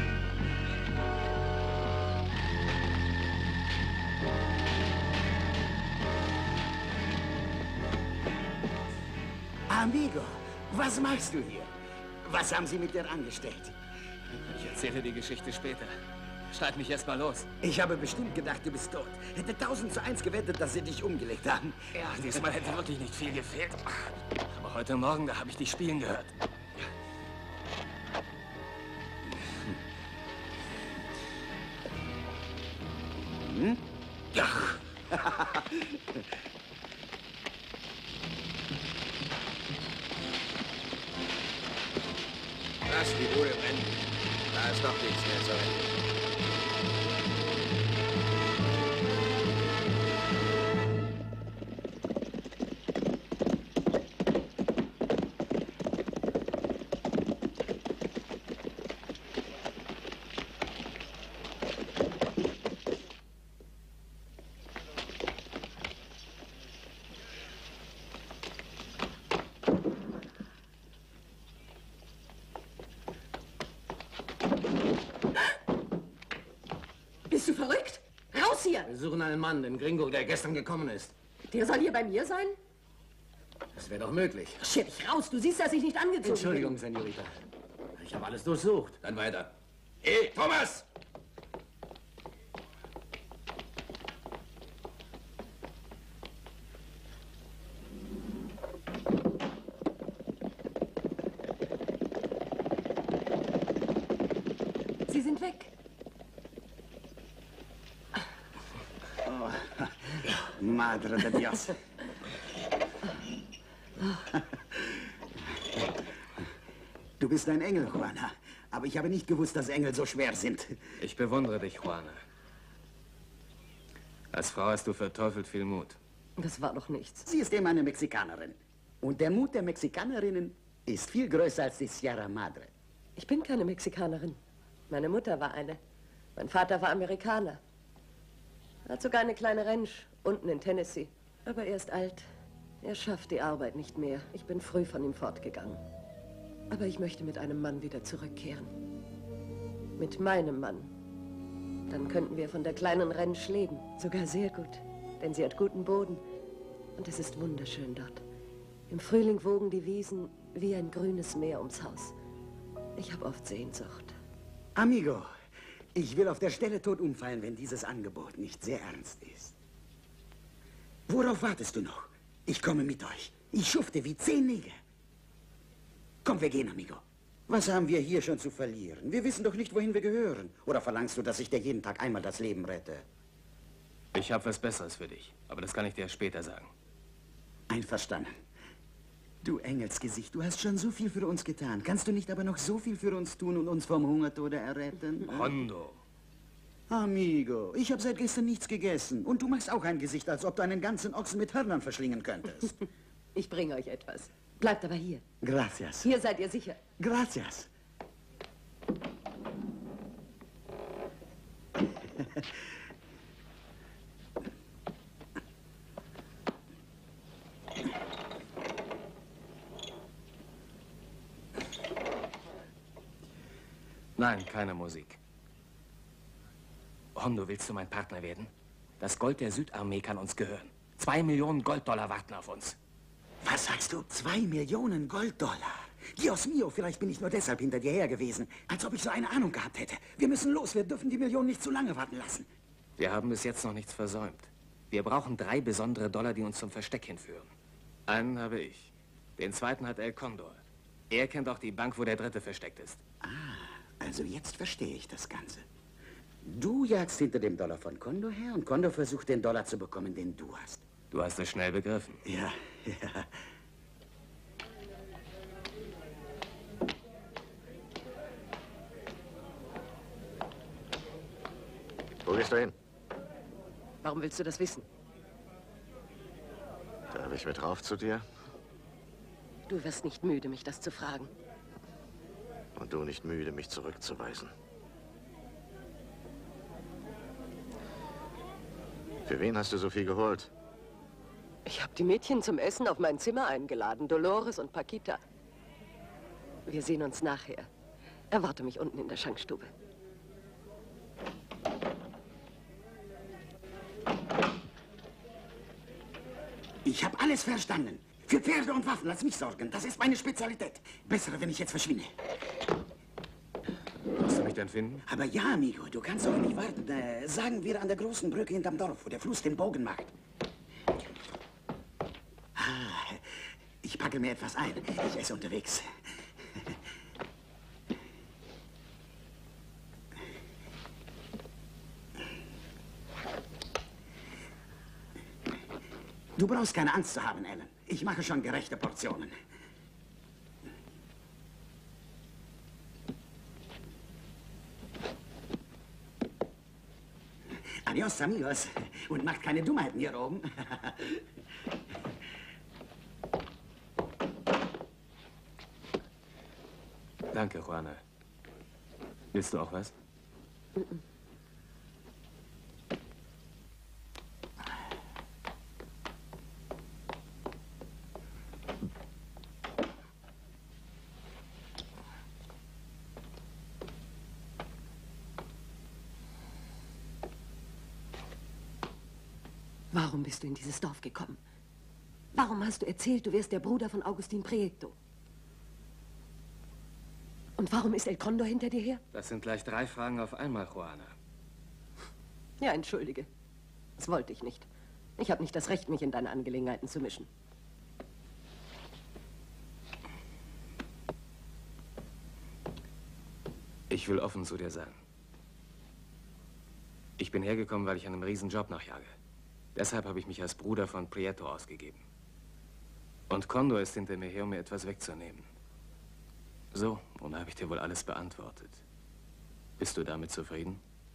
Speaker 12: Amigo, was machst du hier? Was haben Sie mit dir angestellt?
Speaker 3: Ich erzähle die Geschichte später. Schneid mich erst mal los.
Speaker 12: Ich habe bestimmt gedacht, du bist tot. Hätte 1000:1 gewettet, dass sie dich umgelegt haben.
Speaker 3: Ja, diesmal hätte wirklich nicht viel gefehlt. Aber heute Morgen, da habe ich dich spielen gehört.
Speaker 12: Hm? Ja.
Speaker 2: Lass die Bude brennen. Da ist doch nichts mehr zu retten.
Speaker 15: Bist du verrückt? Raus hier!
Speaker 17: Wir suchen einen Mann, den Gringo, der gestern gekommen ist.
Speaker 15: Der soll hier bei mir sein?
Speaker 17: Das wäre doch möglich.
Speaker 15: Schier dich raus, du siehst, dass ich nicht angezogen
Speaker 17: Entschuldigung,
Speaker 15: bin.
Speaker 17: Senorita. Ich habe alles durchsucht.
Speaker 9: Dann weiter. Hey, Thomas!
Speaker 15: Sie sind weg.
Speaker 12: Oh, Madre de Dios. Du bist ein Engel, Juana. Aber ich habe nicht gewusst, dass Engel so schwer sind.
Speaker 3: Ich bewundere dich, Juana. Als Frau hast du verteufelt viel Mut.
Speaker 15: Das war doch nichts.
Speaker 12: Sie ist eben eine Mexikanerin. Und der Mut der Mexikanerinnen ist viel größer als die Sierra Madre.
Speaker 15: Ich bin keine Mexikanerin. Meine Mutter war eine. Mein Vater war Amerikaner. Er hat sogar eine kleine Ranch unten in Tennessee. Aber er ist alt. Er schafft die Arbeit nicht mehr. Ich bin früh von ihm fortgegangen. Aber ich möchte mit einem Mann wieder zurückkehren. Mit meinem Mann. Dann könnten wir von der kleinen Ranch leben. Sogar sehr gut. Denn sie hat guten Boden. Und es ist wunderschön dort. Im Frühling wogen die Wiesen wie ein grünes Meer ums Haus. Ich habe oft Sehnsucht.
Speaker 12: Amigo, ich will auf der Stelle tot umfallen, wenn dieses Angebot nicht sehr ernst ist. Worauf wartest du noch? Ich komme mit euch. Ich schufte wie 10 Neger. Komm, wir gehen, Amigo. Was haben wir hier schon zu verlieren? Wir wissen doch nicht, wohin wir gehören. Oder verlangst du, dass ich dir jeden Tag einmal das Leben rette?
Speaker 3: Ich habe was Besseres für dich, aber das kann ich dir später sagen.
Speaker 12: Einverstanden. Du Engelsgesicht, du hast schon so viel für uns getan. Kannst du nicht aber noch so viel für uns tun und uns vom Hungertode erretten?
Speaker 3: Hondo.
Speaker 12: Amigo, ich habe seit gestern nichts gegessen. Und du machst auch ein Gesicht, als ob du einen ganzen Ochsen mit Hörnern verschlingen könntest.
Speaker 15: Ich bringe euch etwas. Bleibt aber hier.
Speaker 12: Gracias.
Speaker 15: Hier seid ihr sicher.
Speaker 12: Gracias.
Speaker 3: Nein, keine Musik. Hondo, willst du mein Partner werden? Das Gold der Südarmee kann uns gehören. 2 Millionen Golddollar warten auf uns.
Speaker 12: Was sagst du? 2 Millionen Golddollar? Dios mio, vielleicht bin ich nur deshalb hinter dir her gewesen. Als ob ich so eine Ahnung gehabt hätte. Wir müssen los, wir dürfen die Millionen nicht zu lange warten lassen.
Speaker 3: Wir haben bis jetzt noch nichts versäumt. Wir brauchen 3 besondere Dollar, die uns zum Versteck hinführen. Einen habe ich. Den zweiten hat El Condor. Er kennt auch die Bank, wo der dritte versteckt ist.
Speaker 12: Also jetzt verstehe ich das Ganze. Du jagst hinter dem Dollar von Condor her und Condor versucht, den Dollar zu bekommen, den du hast.
Speaker 3: Du hast es schnell begriffen.
Speaker 12: Ja, ja.
Speaker 5: Wo gehst du hin?
Speaker 16: Warum willst du das wissen?
Speaker 5: Darf ich mit rauf zu dir?
Speaker 16: Du wirst nicht müde, mich das zu fragen.
Speaker 5: Und du nicht müde, mich zurückzuweisen. Für wen hast du so viel geholt?
Speaker 16: Ich habe die Mädchen zum Essen auf mein Zimmer eingeladen, Dolores und Paquita. Wir sehen uns nachher. Erwarte mich unten in der Schankstube.
Speaker 12: Ich habe alles verstanden. Für Pferde und Waffen, lass mich sorgen. Das ist meine Spezialität. Bessere, wenn ich jetzt verschwinde.
Speaker 3: Willst du mich denn finden?
Speaker 12: Aber ja, amigo, du kannst doch nicht warten. Sagen wir an der großen Brücke hinterm Dorf, wo der Fluss den Bogen macht. Ich packe mir etwas ein. Ich esse unterwegs. Du brauchst keine Angst zu haben, Ellen. Ich mache schon gerechte Portionen. Adios, amigos. Und macht keine Dummheiten hier oben.
Speaker 3: Danke, Juana. Willst du auch was?
Speaker 16: Warum bist du in dieses Dorf gekommen? Warum hast du erzählt, du wärst der Bruder von Agustin Prieto? Und warum ist El Condor hinter dir her?
Speaker 3: Das sind gleich 3 Fragen auf einmal, Juana.
Speaker 16: Ja, entschuldige. Das wollte ich nicht. Ich habe nicht das Recht, mich in deine Angelegenheiten zu mischen.
Speaker 3: Ich will offen zu dir sein. Ich bin hergekommen, weil ich einem Riesenjob nachjage. Deshalb habe ich mich als Bruder von Prieto ausgegeben. Und Condor ist hinter mir her, um mir etwas wegzunehmen. So, nun habe ich dir wohl alles beantwortet. Bist du damit zufrieden?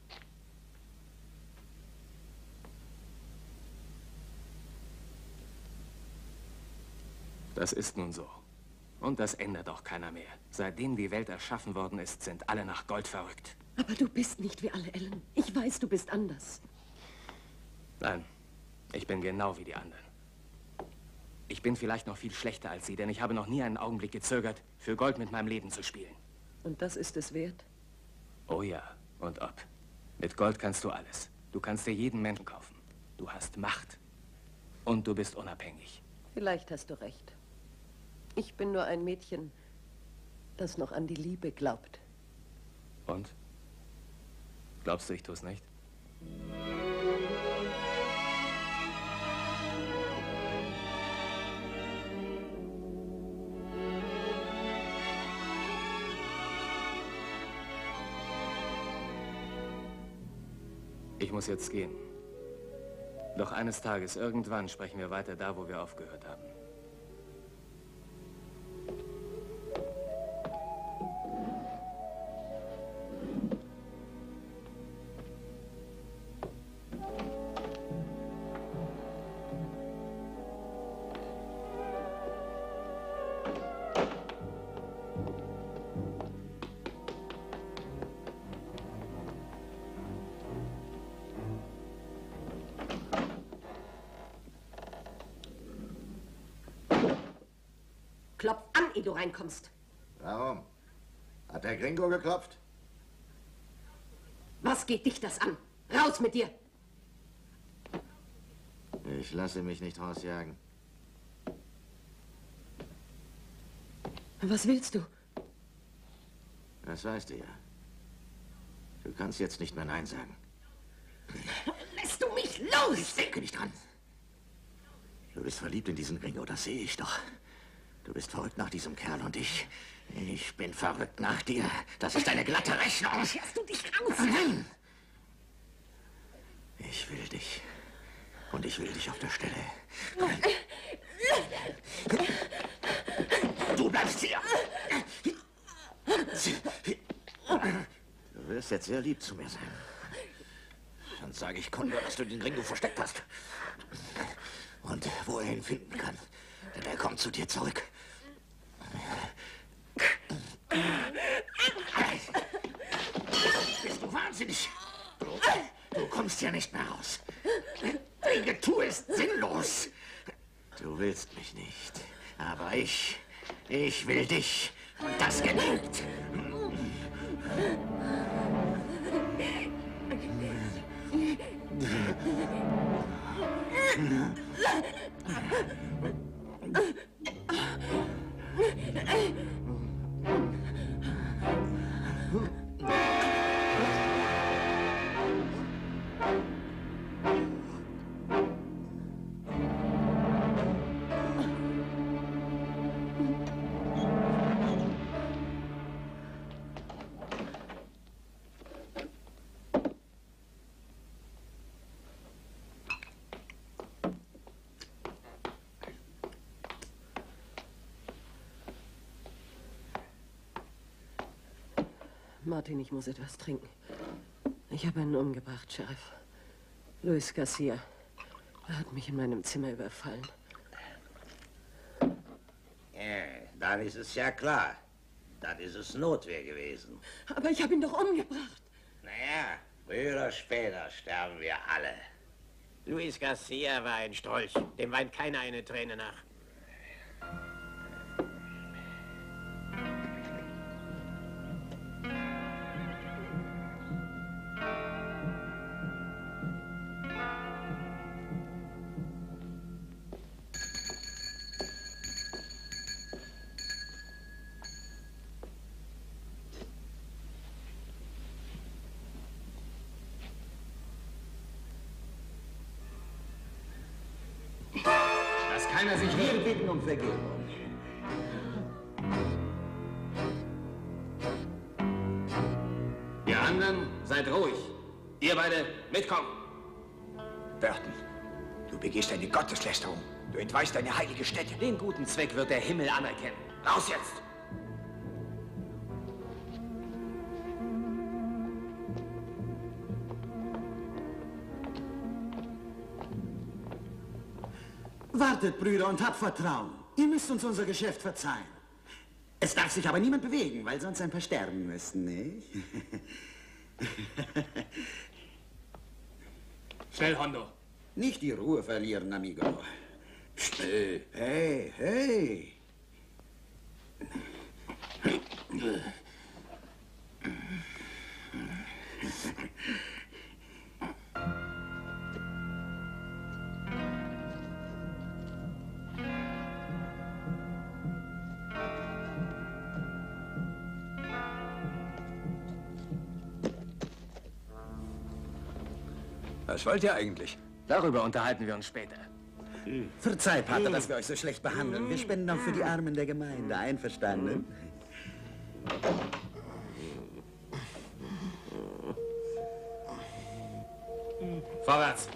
Speaker 3: Das ist nun so. Und das ändert auch keiner mehr. Seitdem die Welt erschaffen worden ist, sind alle nach Gold verrückt.
Speaker 16: Aber du bist nicht wie alle, Ellen. Ich weiß, du bist anders.
Speaker 3: Nein, ich bin genau wie die anderen. Ich bin vielleicht noch viel schlechter als sie, denn ich habe noch nie einen Augenblick gezögert, für Gold mit meinem Leben zu spielen.
Speaker 16: Und das ist es wert?
Speaker 3: Oh ja, und ob. Mit Gold kannst du alles. Du kannst dir jeden Menschen kaufen. Du hast Macht. Und du bist unabhängig.
Speaker 16: Vielleicht hast du recht. Ich bin nur ein Mädchen, das noch an die Liebe glaubt.
Speaker 3: Und? Glaubst du, ich tue es nicht? Ich muss jetzt gehen. Doch eines Tages, irgendwann, sprechen wir weiter da, wo wir aufgehört haben.
Speaker 16: Klopf an, ehe du reinkommst.
Speaker 5: Warum? Hat der Gringo geklopft?
Speaker 16: Was geht dich das an? Raus mit dir!
Speaker 5: Ich lasse mich nicht rausjagen.
Speaker 16: Was willst du?
Speaker 5: Das weißt du ja. Du kannst jetzt nicht mehr Nein sagen.
Speaker 16: Lässt du mich
Speaker 10: endlich los!
Speaker 5: Ich denke nicht dran. Du bist verliebt in diesen Gringo, das sehe ich doch. Du bist verrückt nach diesem Kerl und ich bin verrückt nach dir. Das ist eine glatte Rechnung.
Speaker 10: Scherst du dich raus?
Speaker 5: Nein! Ich will dich. Und ich will dich auf der Stelle. Du bleibst hier! Du wirst jetzt sehr lieb zu mir sein. Dann sage ich Kondo, dass du den Gringo versteckt hast. Und wo er ihn finden kann. Denn er kommt zu dir zurück. Bist du wahnsinnig? Du kommst hier nicht mehr raus. Dein Getue ist sinnlos. Du willst mich nicht. Aber ich will dich. Und das genügt.
Speaker 15: Martin, ich muss etwas trinken. Ich habe einen umgebracht, Sheriff. Luis Garcia. Er hat mich in meinem Zimmer überfallen.
Speaker 21: Ja, dann ist es ja klar. Dann ist es Notwehr gewesen.
Speaker 15: Aber ich habe ihn doch umgebracht.
Speaker 21: Naja, früher oder später sterben wir alle.
Speaker 11: Luis Garcia war ein Strolch. Dem weint keiner eine Träne nach.
Speaker 3: Dass keiner sich
Speaker 10: Wir bitten um Vergebung.
Speaker 3: Ihr anderen, seid ruhig. Ihr beide, mitkommen.
Speaker 10: Burton, du begehst eine Gotteslästerung. Du entweihst eine heilige Stätte.
Speaker 3: Den guten Zweck wird der Himmel anerkennen.
Speaker 10: Raus jetzt! Wartet, Brüder, und habt Vertrauen. Ihr müsst uns unser Geschäft verzeihen. Es darf sich aber niemand bewegen, weil sonst ein paar sterben müssen, nicht?
Speaker 3: Schnell, Hondo.
Speaker 10: Nicht die Ruhe verlieren, amigo. Still. Hey, hey.
Speaker 13: Was wollt ihr eigentlich?
Speaker 3: Darüber unterhalten wir uns später.
Speaker 10: Verzeih, Pater, dass wir euch so schlecht behandeln. Wir spenden auch für die Armen der Gemeinde. Einverstanden?
Speaker 3: Vorwärts.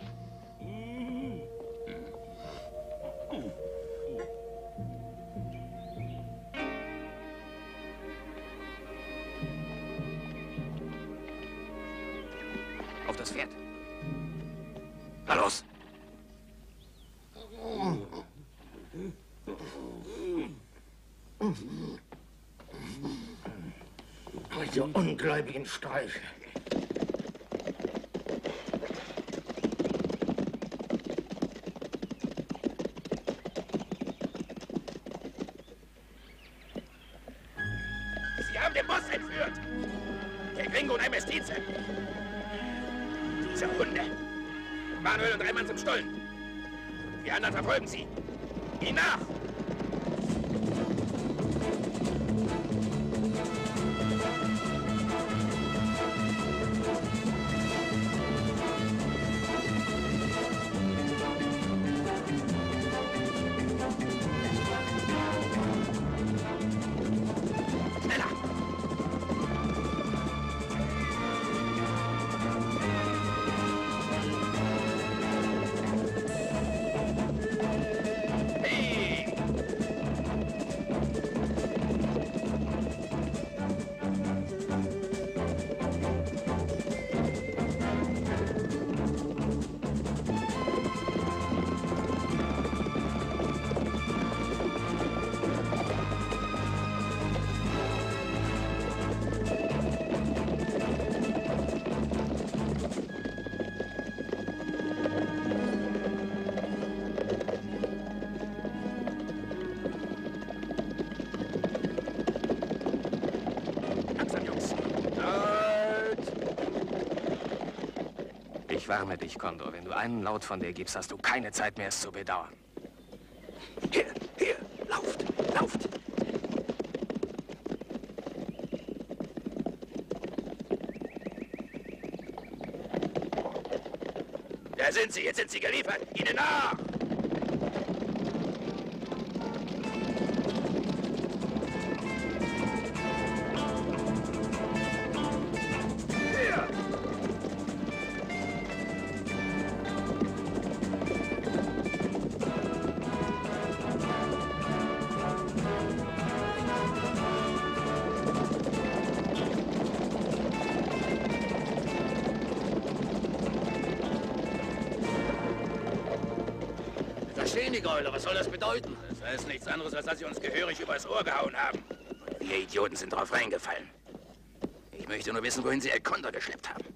Speaker 3: Auf das Pferd. Na los.
Speaker 2: Diese ungläubigen Sträuche.
Speaker 11: Sie haben den Boss entführt. Der Gringo und ein Mestize. Diese Hunde. Manuel und 3 Mann zum Stollen. Die anderen verfolgen sie. Ihnen nach!
Speaker 3: Ich warne dich, Condor. Wenn du einen Laut von dir gibst, hast du keine Zeit mehr, es zu bedauern.
Speaker 12: Hier, lauft, lauft.
Speaker 9: Da sind sie, jetzt sind sie geliefert. Ihnen nach!
Speaker 2: Was soll das bedeuten?
Speaker 9: Das heißt nichts anderes, als dass sie uns gehörig übers Ohr gehauen haben. Und wir Idioten sind drauf reingefallen. Ich möchte nur wissen, wohin sie El Condor geschleppt haben.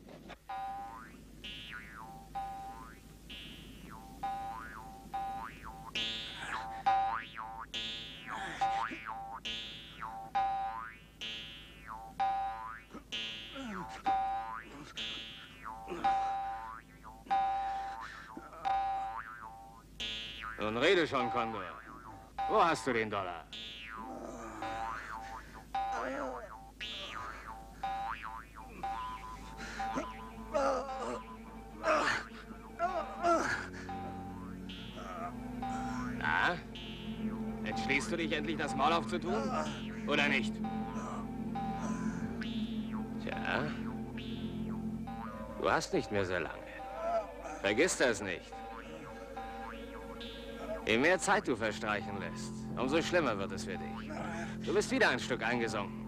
Speaker 3: Nun rede schon, Condor. Wo hast du den Dollar? Na? Entschließt du dich endlich, das Maul aufzutun? Oder nicht? Tja. Du hast nicht mehr so lange. Vergiss das nicht. Je mehr Zeit du verstreichen lässt, umso schlimmer wird es für dich. Du bist wieder ein Stück eingesunken.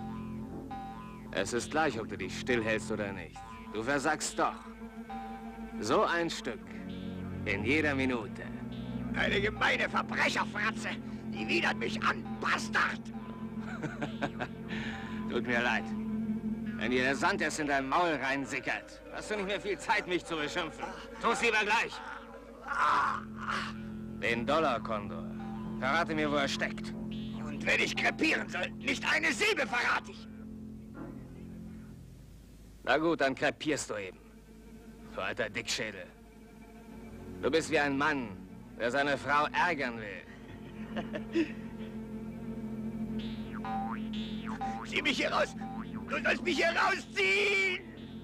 Speaker 3: Es ist gleich, ob du dich stillhältst oder nicht. Du versagst doch. So ein Stück. In jeder Minute.
Speaker 10: Eine gemeine Verbrecherfratze. Die widert mich an, Bastard!
Speaker 3: Tut mir leid. Wenn dir der Sand erst in dein Maul reinsickert, hast du nicht mehr viel Zeit, mich zu beschimpfen. Tu's lieber gleich. Den Dollar, Condor. Verrate mir, wo er steckt.
Speaker 10: Und wenn ich krepieren soll, nicht eine Silbe verrate ich.
Speaker 3: Na gut, dann krepierst du eben. Du alter Dickschädel. Du bist wie ein Mann, der seine Frau ärgern will.
Speaker 10: Zieh mich hier raus! Du sollst mich hier rausziehen!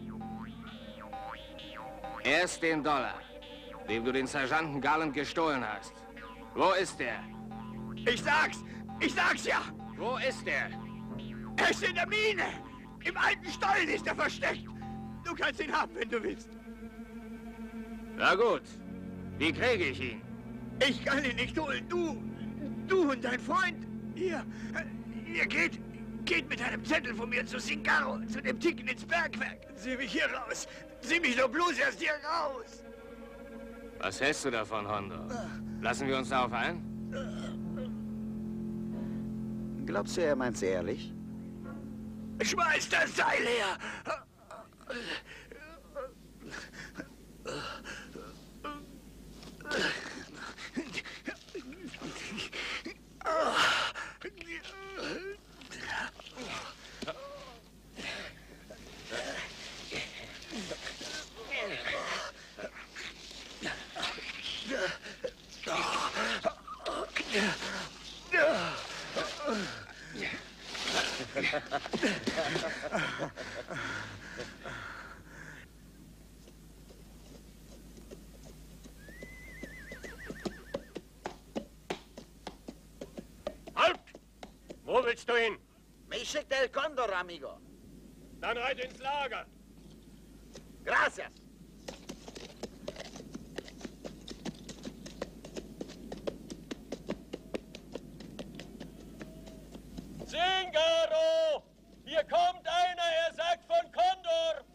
Speaker 3: Erst den Dollar, dem du den Sergeanten Garland gestohlen hast. Wo ist der?
Speaker 10: Ich sag's ja!
Speaker 3: Wo ist der?
Speaker 10: Er ist in der Mine! Im alten Stollen ist er versteckt! Du kannst ihn haben, wenn du willst.
Speaker 3: Na gut. Wie kriege ich ihn?
Speaker 10: Ich kann ihn nicht holen. Du und dein Freund. Ihr geht mit einem Zettel von mir zu Singaro, zu dem Ticken ins Bergwerk. Sieh mich hier raus. Sieh mich doch bloß erst hier raus.
Speaker 3: Was hältst du davon, Hondo? Lassen wir uns darauf ein?
Speaker 12: Glaubst du, er meint's ehrlich?
Speaker 10: Schmeiß das Seil her!
Speaker 11: Halt! Wo willst du hin?
Speaker 12: Mich schickt El Condor, amigo.
Speaker 11: Dann reit ins Lager.
Speaker 12: Gracias.
Speaker 11: Singaro! Hier kommt einer, er sagt von Condor.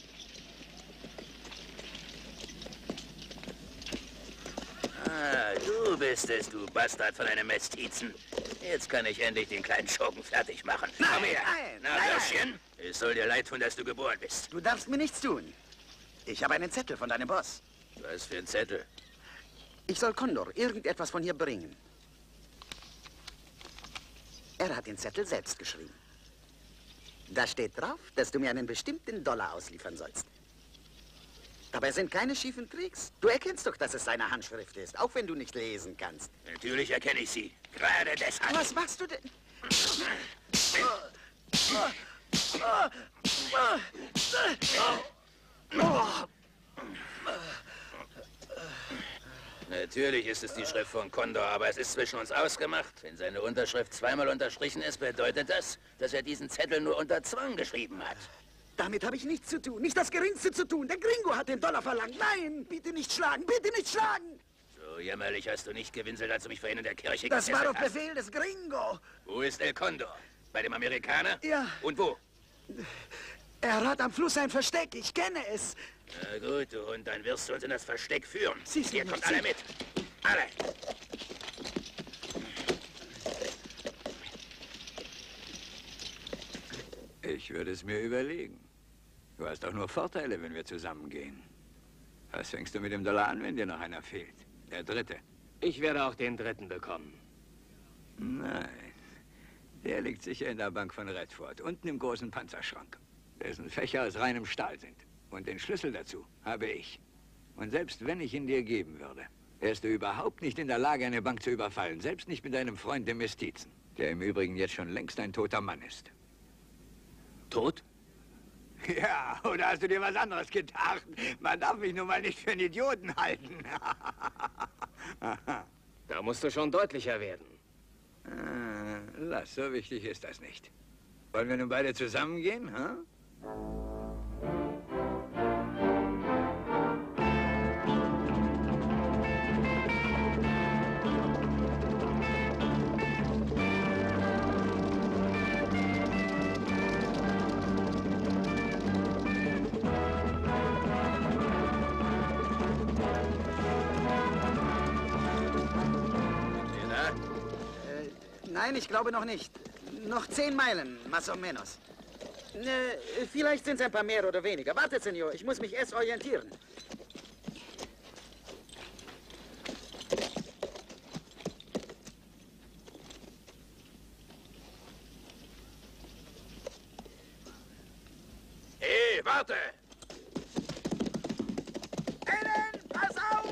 Speaker 9: Ah, du bist es, du Bastard von einem Mestizen. Jetzt kann ich endlich den kleinen Schurken fertig machen. Komm her. Na, Würstchen, es soll dir leid tun, dass du geboren bist.
Speaker 12: Du darfst mir nichts tun. Ich habe einen Zettel von deinem Boss.
Speaker 9: Was für ein Zettel?
Speaker 12: Ich soll Condor irgendetwas von hier bringen. Er hat den Zettel selbst geschrieben. Da steht drauf, dass du mir einen bestimmten Dollar ausliefern sollst. Aber es sind keine schiefen Tricks. Du erkennst doch, dass es seine Handschrift ist, auch wenn du nicht lesen kannst.
Speaker 9: Natürlich erkenne ich sie. Gerade deshalb.
Speaker 12: Was machst du denn?
Speaker 9: Natürlich ist es die Schrift von Condor, aber es ist zwischen uns ausgemacht. Wenn seine Unterschrift zweimal unterstrichen ist, bedeutet das, dass er diesen Zettel nur unter Zwang geschrieben hat.
Speaker 12: Damit habe ich nichts zu tun, nicht das Geringste zu tun. Der Gringo hat den Dollar verlangt. Nein, bitte nicht schlagen, bitte nicht schlagen.
Speaker 9: So jämmerlich hast du nicht gewinselt, als du mich vorhin in der Kirche
Speaker 12: Das war
Speaker 9: gefesselt
Speaker 12: auf
Speaker 9: hast.
Speaker 12: Befehl des Gringo.
Speaker 9: Wo ist El Condor? Bei dem Amerikaner?
Speaker 12: Ja.
Speaker 9: Und wo?
Speaker 12: Er hat am Fluss ein Versteck, ich kenne es.
Speaker 9: Na gut, du Hund, dann wirst du uns in das Versteck führen.
Speaker 12: Siehst du
Speaker 9: Hier
Speaker 12: nicht,
Speaker 9: kommt alle mit. Alle.
Speaker 13: Ich würde es mir überlegen. Du hast doch nur Vorteile, wenn wir zusammengehen. Was fängst du mit dem Dollar an, wenn dir noch einer fehlt? Der dritte.
Speaker 3: Ich werde auch den dritten bekommen.
Speaker 13: Nein. Der liegt sicher in der Bank von Redford, unten im großen Panzerschrank, dessen Fächer aus reinem Stahl sind. Und den Schlüssel dazu habe ich. Und selbst wenn ich ihn dir geben würde, wärst du überhaupt nicht in der Lage, eine Bank zu überfallen. Selbst nicht mit deinem Freund, dem Mestizen, der im Übrigen jetzt schon längst ein toter Mann ist.
Speaker 3: Tot?
Speaker 13: Ja, oder hast du dir was anderes gedacht? Man darf mich nun mal nicht für einen Idioten halten.
Speaker 3: Da musst du schon deutlicher werden.
Speaker 13: Lass, so wichtig ist das nicht. Wollen wir nun beide zusammengehen, hm?
Speaker 12: Nein, ich glaube noch nicht. Noch 10 Meilen, más o menos. Vielleicht sind es ein paar mehr oder weniger. Wartet, Senor, ich muss mich erst orientieren.
Speaker 9: Hey, warte!
Speaker 12: Ellen, pass auf!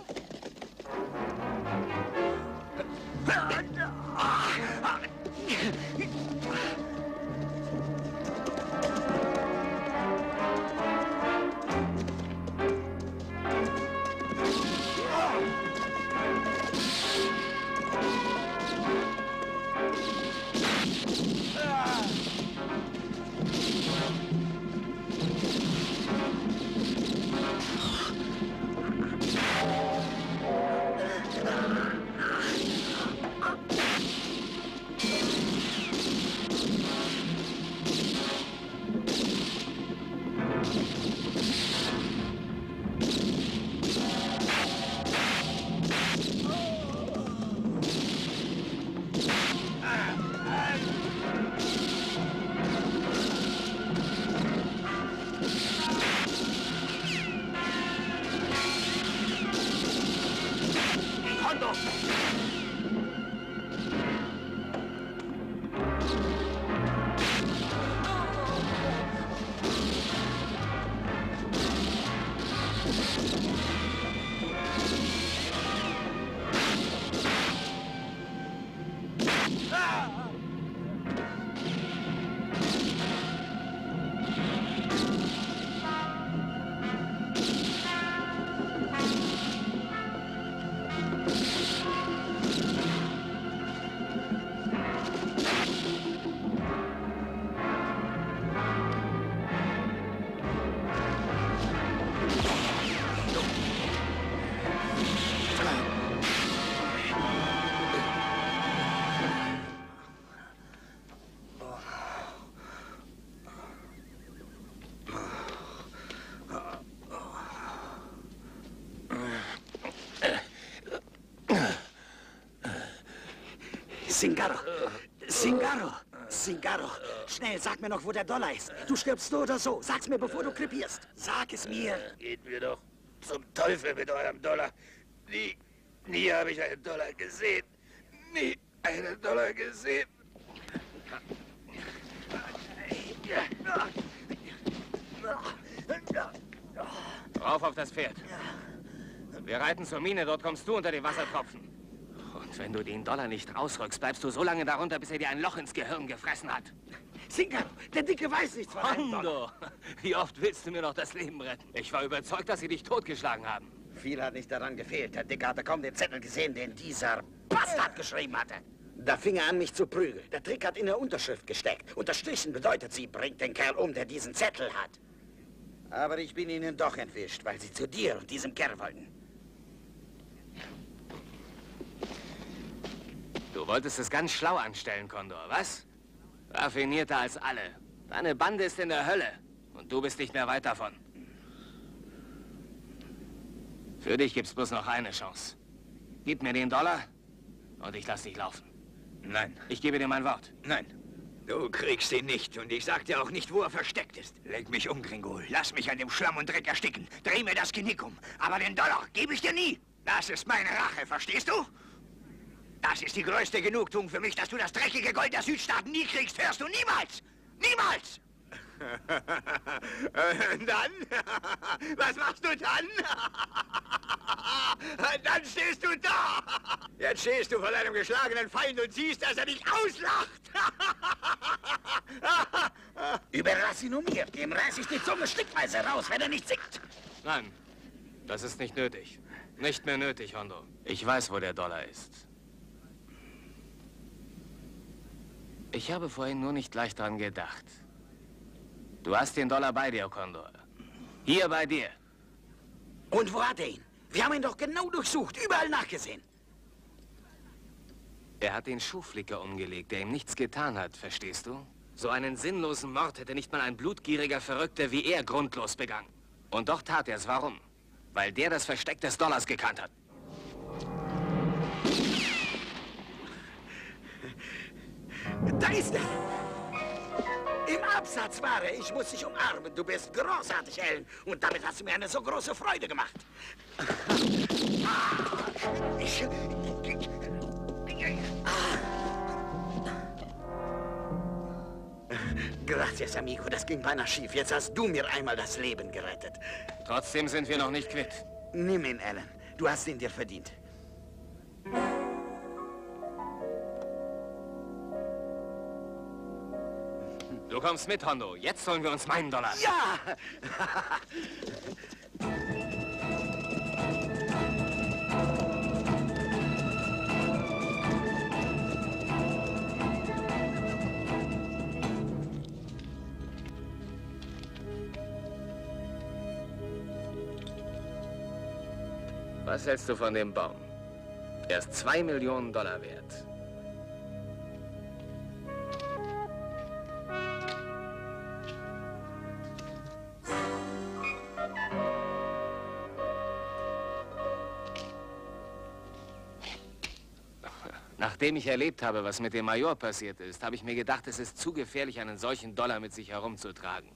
Speaker 12: Zingaro! Zingaro! Zingaro! Schnell, sag mir noch, wo der Dollar ist. Du stirbst so oder so. Sag's mir, bevor du krepierst. Sag es mir.
Speaker 9: Geht mir doch zum Teufel mit eurem Dollar. Nie habe ich einen Dollar gesehen. Nie einen Dollar gesehen.
Speaker 3: Rauf auf das Pferd. Wir reiten zur Mine, dort kommst du unter den Wassertropfen. Und wenn du den Dollar nicht rausrückst, bleibst du so lange darunter, bis er dir ein Loch ins Gehirn gefressen hat.
Speaker 10: Sincaro, der Dicke weiß nichts von einem
Speaker 3: Hondo,
Speaker 10: Dollar.
Speaker 3: wie oft willst du mir noch das Leben retten? Ich war überzeugt, dass sie dich totgeschlagen haben.
Speaker 12: Viel hat nicht daran gefehlt. Der Dicke hatte kaum den Zettel gesehen, den dieser Bastard geschrieben hatte. Da fing er an, mich zu prügeln. Der Trick hat in der Unterschrift gesteckt. Unterstrichen bedeutet, sie bringt den Kerl um, der diesen Zettel hat. Aber ich bin ihnen doch entwischt, weil sie zu dir und diesem Kerl wollten.
Speaker 3: Du wolltest es ganz schlau anstellen, Condor, was? Raffinierter als alle. Deine Bande ist in der Hölle und du bist nicht mehr weit davon. Für dich gibt's bloß noch eine Chance. Gib mir den Dollar und ich lass dich laufen.
Speaker 13: Nein.
Speaker 3: Ich gebe dir mein Wort.
Speaker 13: Nein. Du kriegst ihn nicht und ich sag dir auch nicht, wo er versteckt ist. Leg mich um, Gringo. Lass mich an dem Schlamm und Dreck ersticken. Dreh mir das Genick um. Aber den Dollar gebe ich dir nie. Das ist meine Rache, verstehst du? Das ist die größte Genugtuung für mich, dass du das dreckige Gold der Südstaaten nie kriegst. Hörst du? Niemals! Niemals! Dann? Was machst du dann? Dann stehst du da! Jetzt stehst du vor deinem geschlagenen Feind und siehst, dass er dich auslacht!
Speaker 12: Überlass ihn mir. Dem reiß ich die Zunge stückweise raus, wenn er nicht singt.
Speaker 3: Nein, das ist nicht nötig. Nicht mehr nötig, Hondo. Ich weiß, wo der Dollar ist. Ich habe vorhin nur nicht gleich dran gedacht. Du hast den Dollar bei dir, Condor. Hier bei dir.
Speaker 12: Und wo hat er ihn? Wir haben ihn doch genau durchsucht, überall nachgesehen.
Speaker 3: Er hat den Schuhflicker umgelegt, der ihm nichts getan hat, verstehst du? So einen sinnlosen Mord hätte nicht mal ein blutgieriger Verrückter wie er grundlos begangen. Und doch tat er es. Warum? Weil der das Versteck des Dollars gekannt hat.
Speaker 12: Da ist er! Im Absatz war er. Ich muss dich umarmen. Du bist großartig, Ellen. Und damit hast du mir eine so große Freude gemacht. Gracias, amigo. Das ging beinahe schief. Jetzt hast du mir einmal das Leben gerettet.
Speaker 3: Trotzdem sind wir noch nicht quitt.
Speaker 12: Nimm ihn, Ellen. Du hast ihn dir verdient.
Speaker 3: Du kommst mit, Hondo. Jetzt holen wir uns meinen Dollar.
Speaker 12: Ja!
Speaker 3: Was hältst du von dem Baum? Er ist 2 Millionen Dollar wert. Nachdem ich erlebt habe, was mit dem Major passiert ist, habe ich mir gedacht, es ist zu gefährlich, einen solchen Dollar mit sich herumzutragen.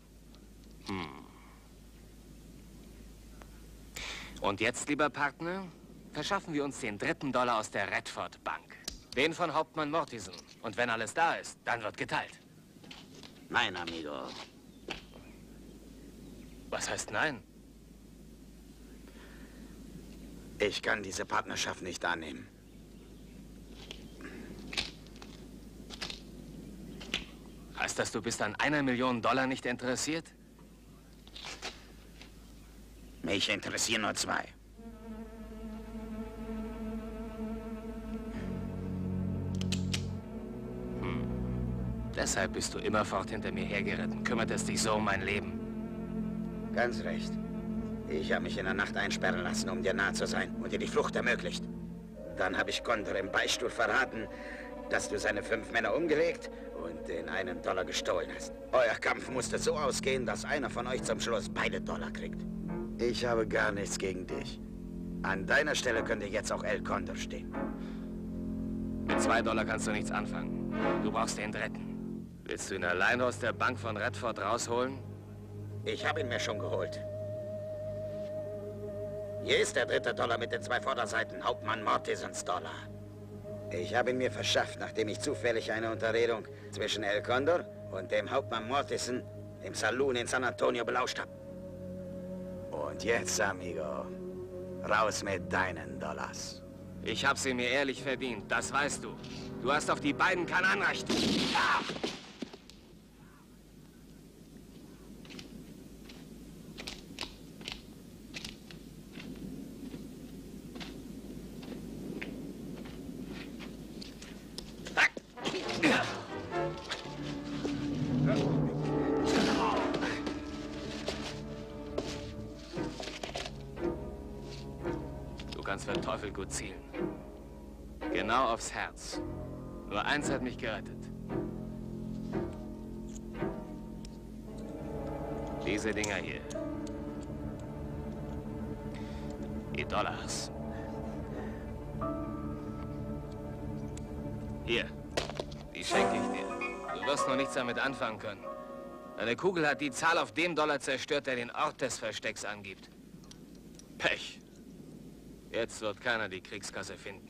Speaker 3: Und jetzt, lieber Partner, verschaffen wir uns den 3. Dollar aus der Redford Bank. Den von Hauptmann Mortison. Und wenn alles da ist, dann wird geteilt.
Speaker 12: Nein, amigo.
Speaker 3: Was heißt nein?
Speaker 12: Ich kann diese Partnerschaft nicht annehmen.
Speaker 3: Heißt das, du bist an 1 Million Dollar nicht interessiert?
Speaker 12: Mich interessieren nur 2.
Speaker 3: Deshalb bist du immerfort hinter mir hergeritten. Kümmert es dich so um mein Leben?
Speaker 12: Ganz recht. Ich habe mich in der Nacht einsperren lassen, um dir nah zu sein und dir die Flucht ermöglicht. Dann habe ich Condor im Beichtstuhl verraten, dass du seine 5 Männer umgelegt und den einen Dollar gestohlen hast. Euer Kampf musste so ausgehen, dass einer von euch zum Schluss beide Dollar kriegt. Ich habe gar nichts gegen dich. An deiner Stelle könnte jetzt auch El Condor stehen.
Speaker 3: Mit 2 Dollar kannst du nichts anfangen. Du brauchst den 3. Willst du ihn allein aus der Bank von Redford rausholen?
Speaker 12: Ich habe ihn mir schon geholt. Hier ist der 3. Dollar mit den 2 Vorderseiten, Hauptmann Mortisons Dollar. Ich habe ihn mir verschafft, nachdem ich zufällig eine Unterredung zwischen El Condor und dem Hauptmann Mortison im Saloon in San Antonio belauscht habe. Und jetzt, amigo, raus mit deinen Dollars.
Speaker 3: Ich hab sie mir ehrlich verdient, das weißt du. Du hast auf die beiden kein Anrecht. Ah! Du kannst für Teufel gut zielen. Genau aufs Herz. Nur eins hat mich gerettet. Diese Dinger hier. Die Dollars. Hier. Die schenke ich dir. Du wirst noch nichts damit anfangen können. Deine Kugel hat die Zahl auf dem Dollar zerstört, der den Ort des Verstecks angibt. Pech. Jetzt wird keiner die Kriegskasse finden.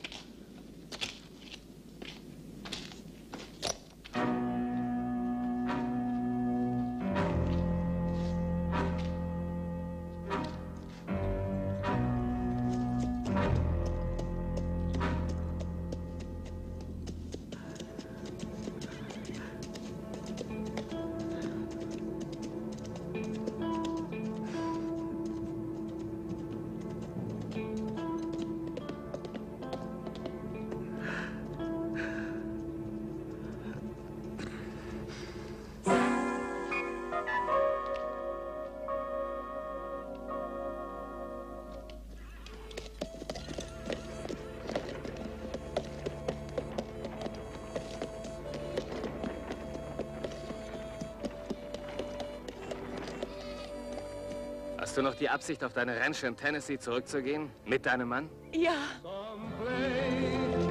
Speaker 3: Hast du noch die Absicht, auf deine Ranch in Tennessee zurückzugehen? Mit deinem Mann?
Speaker 14: Ja.